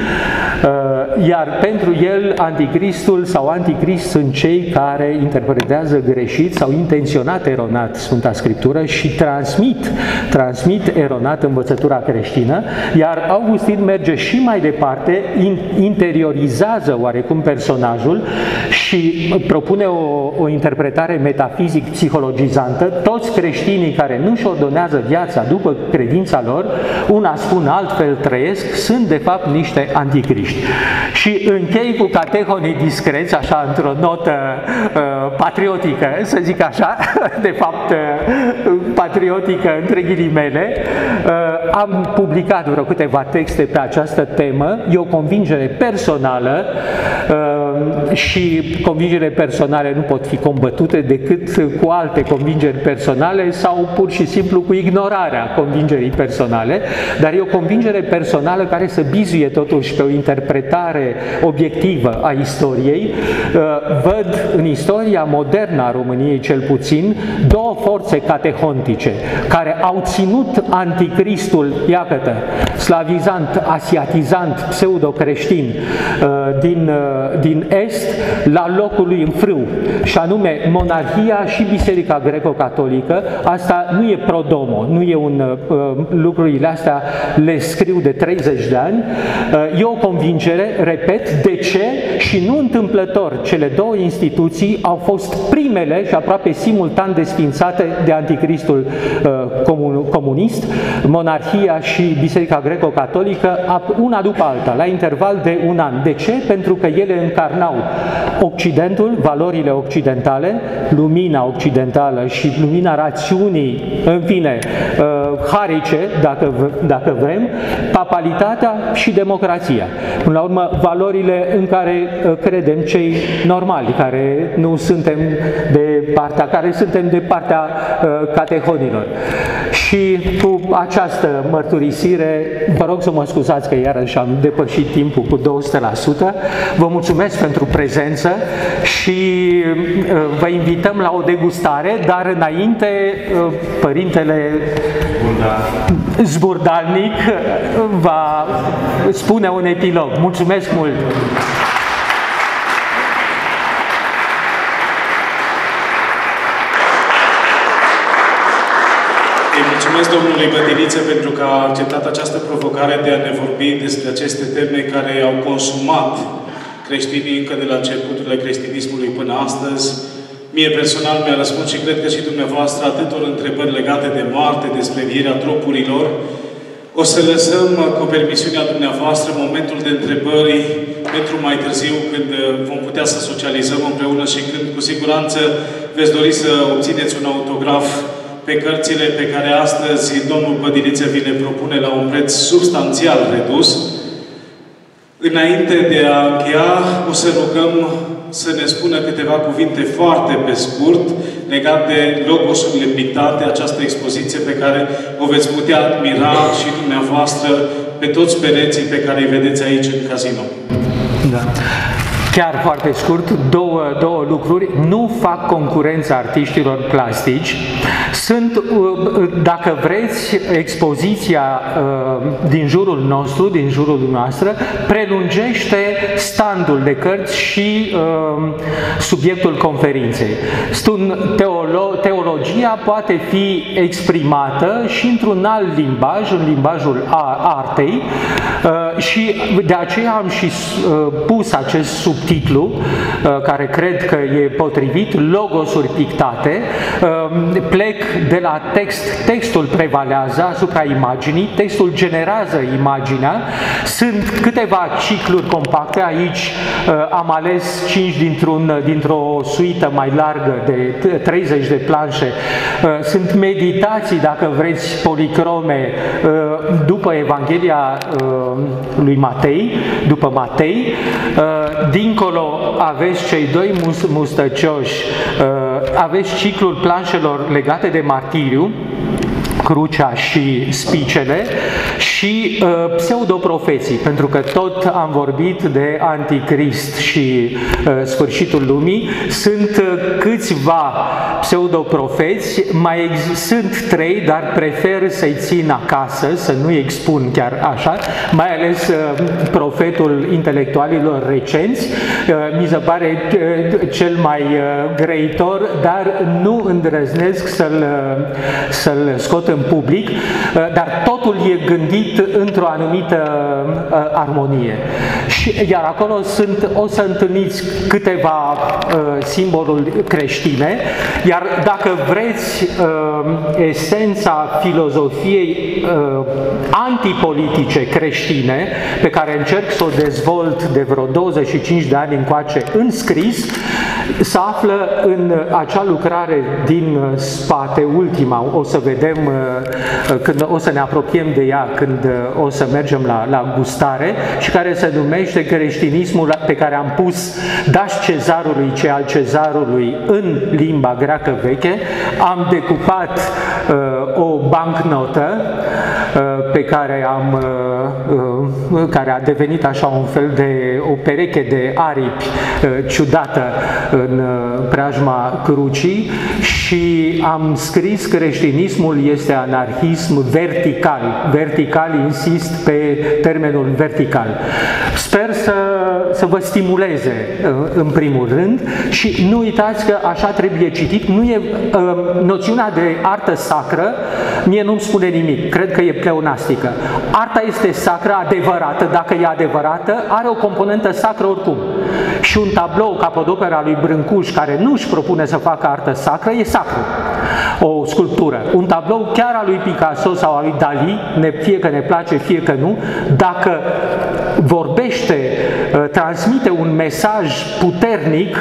iar pentru el anticristul sau anticrist sunt cei care interpretează greșit sau intenționat eronat Sfânta Scriptură și transmit, transmit eronat învățătura creștină, iar Augustin merge și mai departe, interiorizează oarecum personajul și propune o, o interpretare metafizic-psihologizantă. Toți creștinii care nu-și ordonează viața după credința lor, una spun altfel trăiesc, sunt de fapt niște anticriști. Și închei cu catehonii discreți, așa, într-o notă uh, patriotică, să zic așa, de fapt uh, patriotică între ghilimele. Uh, am publicat vreo câteva texte pe această temă, e o convingere personală uh, și convingere personale nu pot fi combătute decât cu alte convingeri personale sau pur și simplu cu ignorarea convingerii personale, dar e o convingere personală care să bizuie totuși pe o interpretare obiectivă a istoriei. Văd în istoria modernă a României cel puțin două forțe catehontice care au ținut anticristul, iată, slavizant, asiatizant, pseudo-creștin din, din Est la locul lui în frâu, și anume monarhia și Biserica Greco-Catolică. Asta nu e pro-domo, nu e un, uh, lucrurile astea le scriu de treizeci de ani. Uh, e o convingere, repet, de ce și nu întâmplător cele două instituții au fost primele și aproape simultan desfințate de anticristul uh, comun, comunist, monarhia și Biserica Greco-Catolică, una după alta, la interval de un an. De ce? Pentru că ele încarnau Occidentul, valorile occidentale, lumina occidentală și lumina rațiunii, în fine, harice, dacă, dacă vrem, papalitatea și democrația. Până la urmă, valorile în care credem cei normali, care nu suntem de partea, care suntem de partea catehonilor. Și cu această mărturisire, vă rog să mă scuzați că iarăși am depășit timpul cu două sute la sută. Vă mulțumesc pentru prezență și vă invităm la o degustare, dar înainte Părintele Zburdalnic va spune un epilog. Mulțumesc mult! Îi mulțumesc domnului Bădiniță pentru că a acceptat această provocare de a ne vorbi despre aceste teme care au consumat creștinii încă de la începuturile creștinismului până astăzi. Mie personal mi-a răspuns și cred că și dumneavoastră atâtor întrebări legate de moarte, despre învierea trupurilor. O să lăsăm cu permisiunea dumneavoastră momentul de întrebări pentru mai târziu, când vom putea să socializăm împreună și când cu siguranță veți dori să obțineți un autograf pe cărțile pe care astăzi domnul Bădiniță vi le propune la un preț substanțial redus. Înainte de a încheia, o să rugăm să ne spună câteva cuvinte foarte pe scurt legat de logosurile pictate, această expoziție pe care o veți putea admira și dumneavoastră pe toți pereții pe care îi vedeți aici în casino. Da. chiar foarte scurt, două, două lucruri. Nu fac concurență artiștilor plastici. Sunt, dacă vreți, expoziția din jurul nostru, din jurul noastră, prelungește standul de cărți și subiectul conferinței. Teolo teologia poate fi exprimată și într-un alt limbaj, în limbajul artei, și de aceea am și pus acest subtitlu, care cred că e potrivit, logosuri pictate. Plec de la text, textul prevalează asupra imaginii, textul generează imaginea, sunt câteva cicluri compacte, aici am ales cinci dintr-un, dintr-o suită mai largă de treizeci de planșe, sunt meditații, dacă vreți, policrome, după Evanghelia lui Matei, după Matei. Dincolo aveți cei doi mustăcioși, aveți ciclul planșelor legate de martiriu, crucea și spicele, și uh, pseudoprofeții, pentru că tot am vorbit de anticrist și uh, sfârșitul lumii. Sunt uh, câțiva pseudoprofeți, mai sunt trei, dar prefer să-i țin acasă, să nu-i expun chiar așa, mai ales uh, profetul intelectualilor recenți, uh, mi se pare uh, cel mai uh, grăitor, dar nu îndrăznesc să-l uh, să-l scot în public, dar totul e gândit într-o anumită armonie. Și, iar acolo sunt, o să întâlniți câteva uh, simboluri creștine, iar dacă vreți uh, esența filozofiei uh, antipolitice creștine, pe care încerc să o dezvolt de vreo douăzeci și cinci de ani încoace în scris, se află în acea lucrare din spate, ultima, o să vedem când o să ne apropiem de ea, când o să mergem la, la gustare, și care se numește Creștinismul pe care am pus dați cezarului ce al cezarului în limba greacă veche. Am decupat uh, o bancnotă uh, pe care am uh, care a devenit așa un fel de o pereche de aripi uh, ciudată în uh, preajma crucii, și am scris că creștinismul este anarhism vertical. Vertical, insist pe termenul vertical. Sper să, să vă stimuleze în primul rând, și nu uitați că așa trebuie citit. Nu e noțiunea de artă sacră, mie nu-mi spune nimic, cred că e pleonastică. Arta este sacră, adevărată, dacă e adevărată, are o componentă sacră oricum. Și un tablou capodopera lui Brâncuș, care nu își propune să facă artă sacră, e sacru. O sculptură. Un tablou chiar al lui Picasso sau al lui Dali, ne, fie că ne place, fie că nu, dacă vorbește, transmite un mesaj puternic,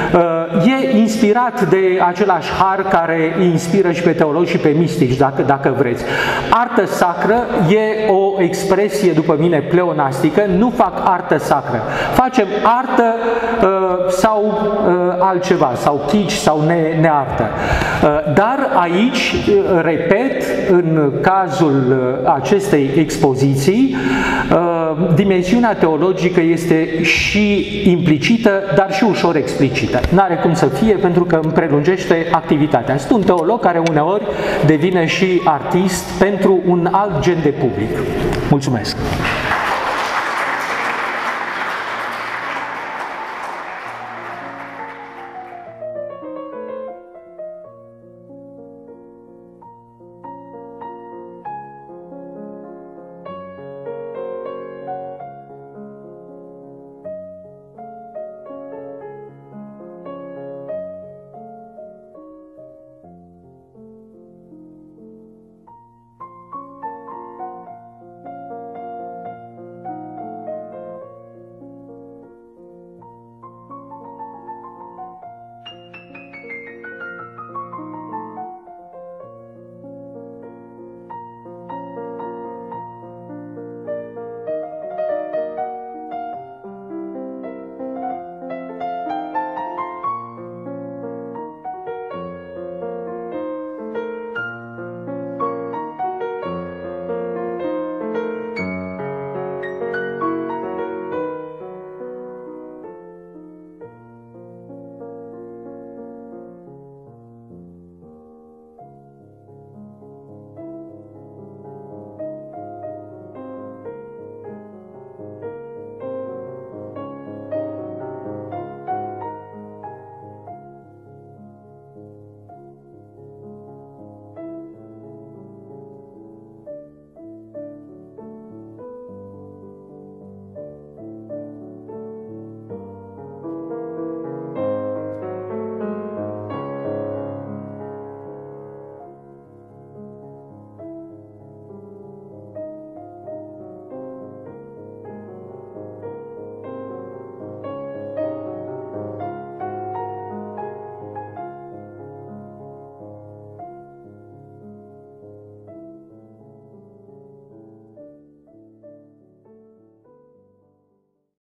e inspirat de același har care inspiră și pe teologi și pe mistici, dacă, dacă vreți. Artă sacră e o expresie, după mine, pleonastică. Nu fac artă sacră. Facem artă uh, sau uh, altceva, sau kitsch, sau ne, neartă. Uh, dar aici, uh, repet, în cazul uh, acestei expoziții, uh, dimensiunea teologică este și implicită, dar și ușor explicită. N-are cum să fie, pentru că îmi prelungește activitatea. Sunt un teolog care uneori devine și artist pentru un alt gen de public. Mulțumesc!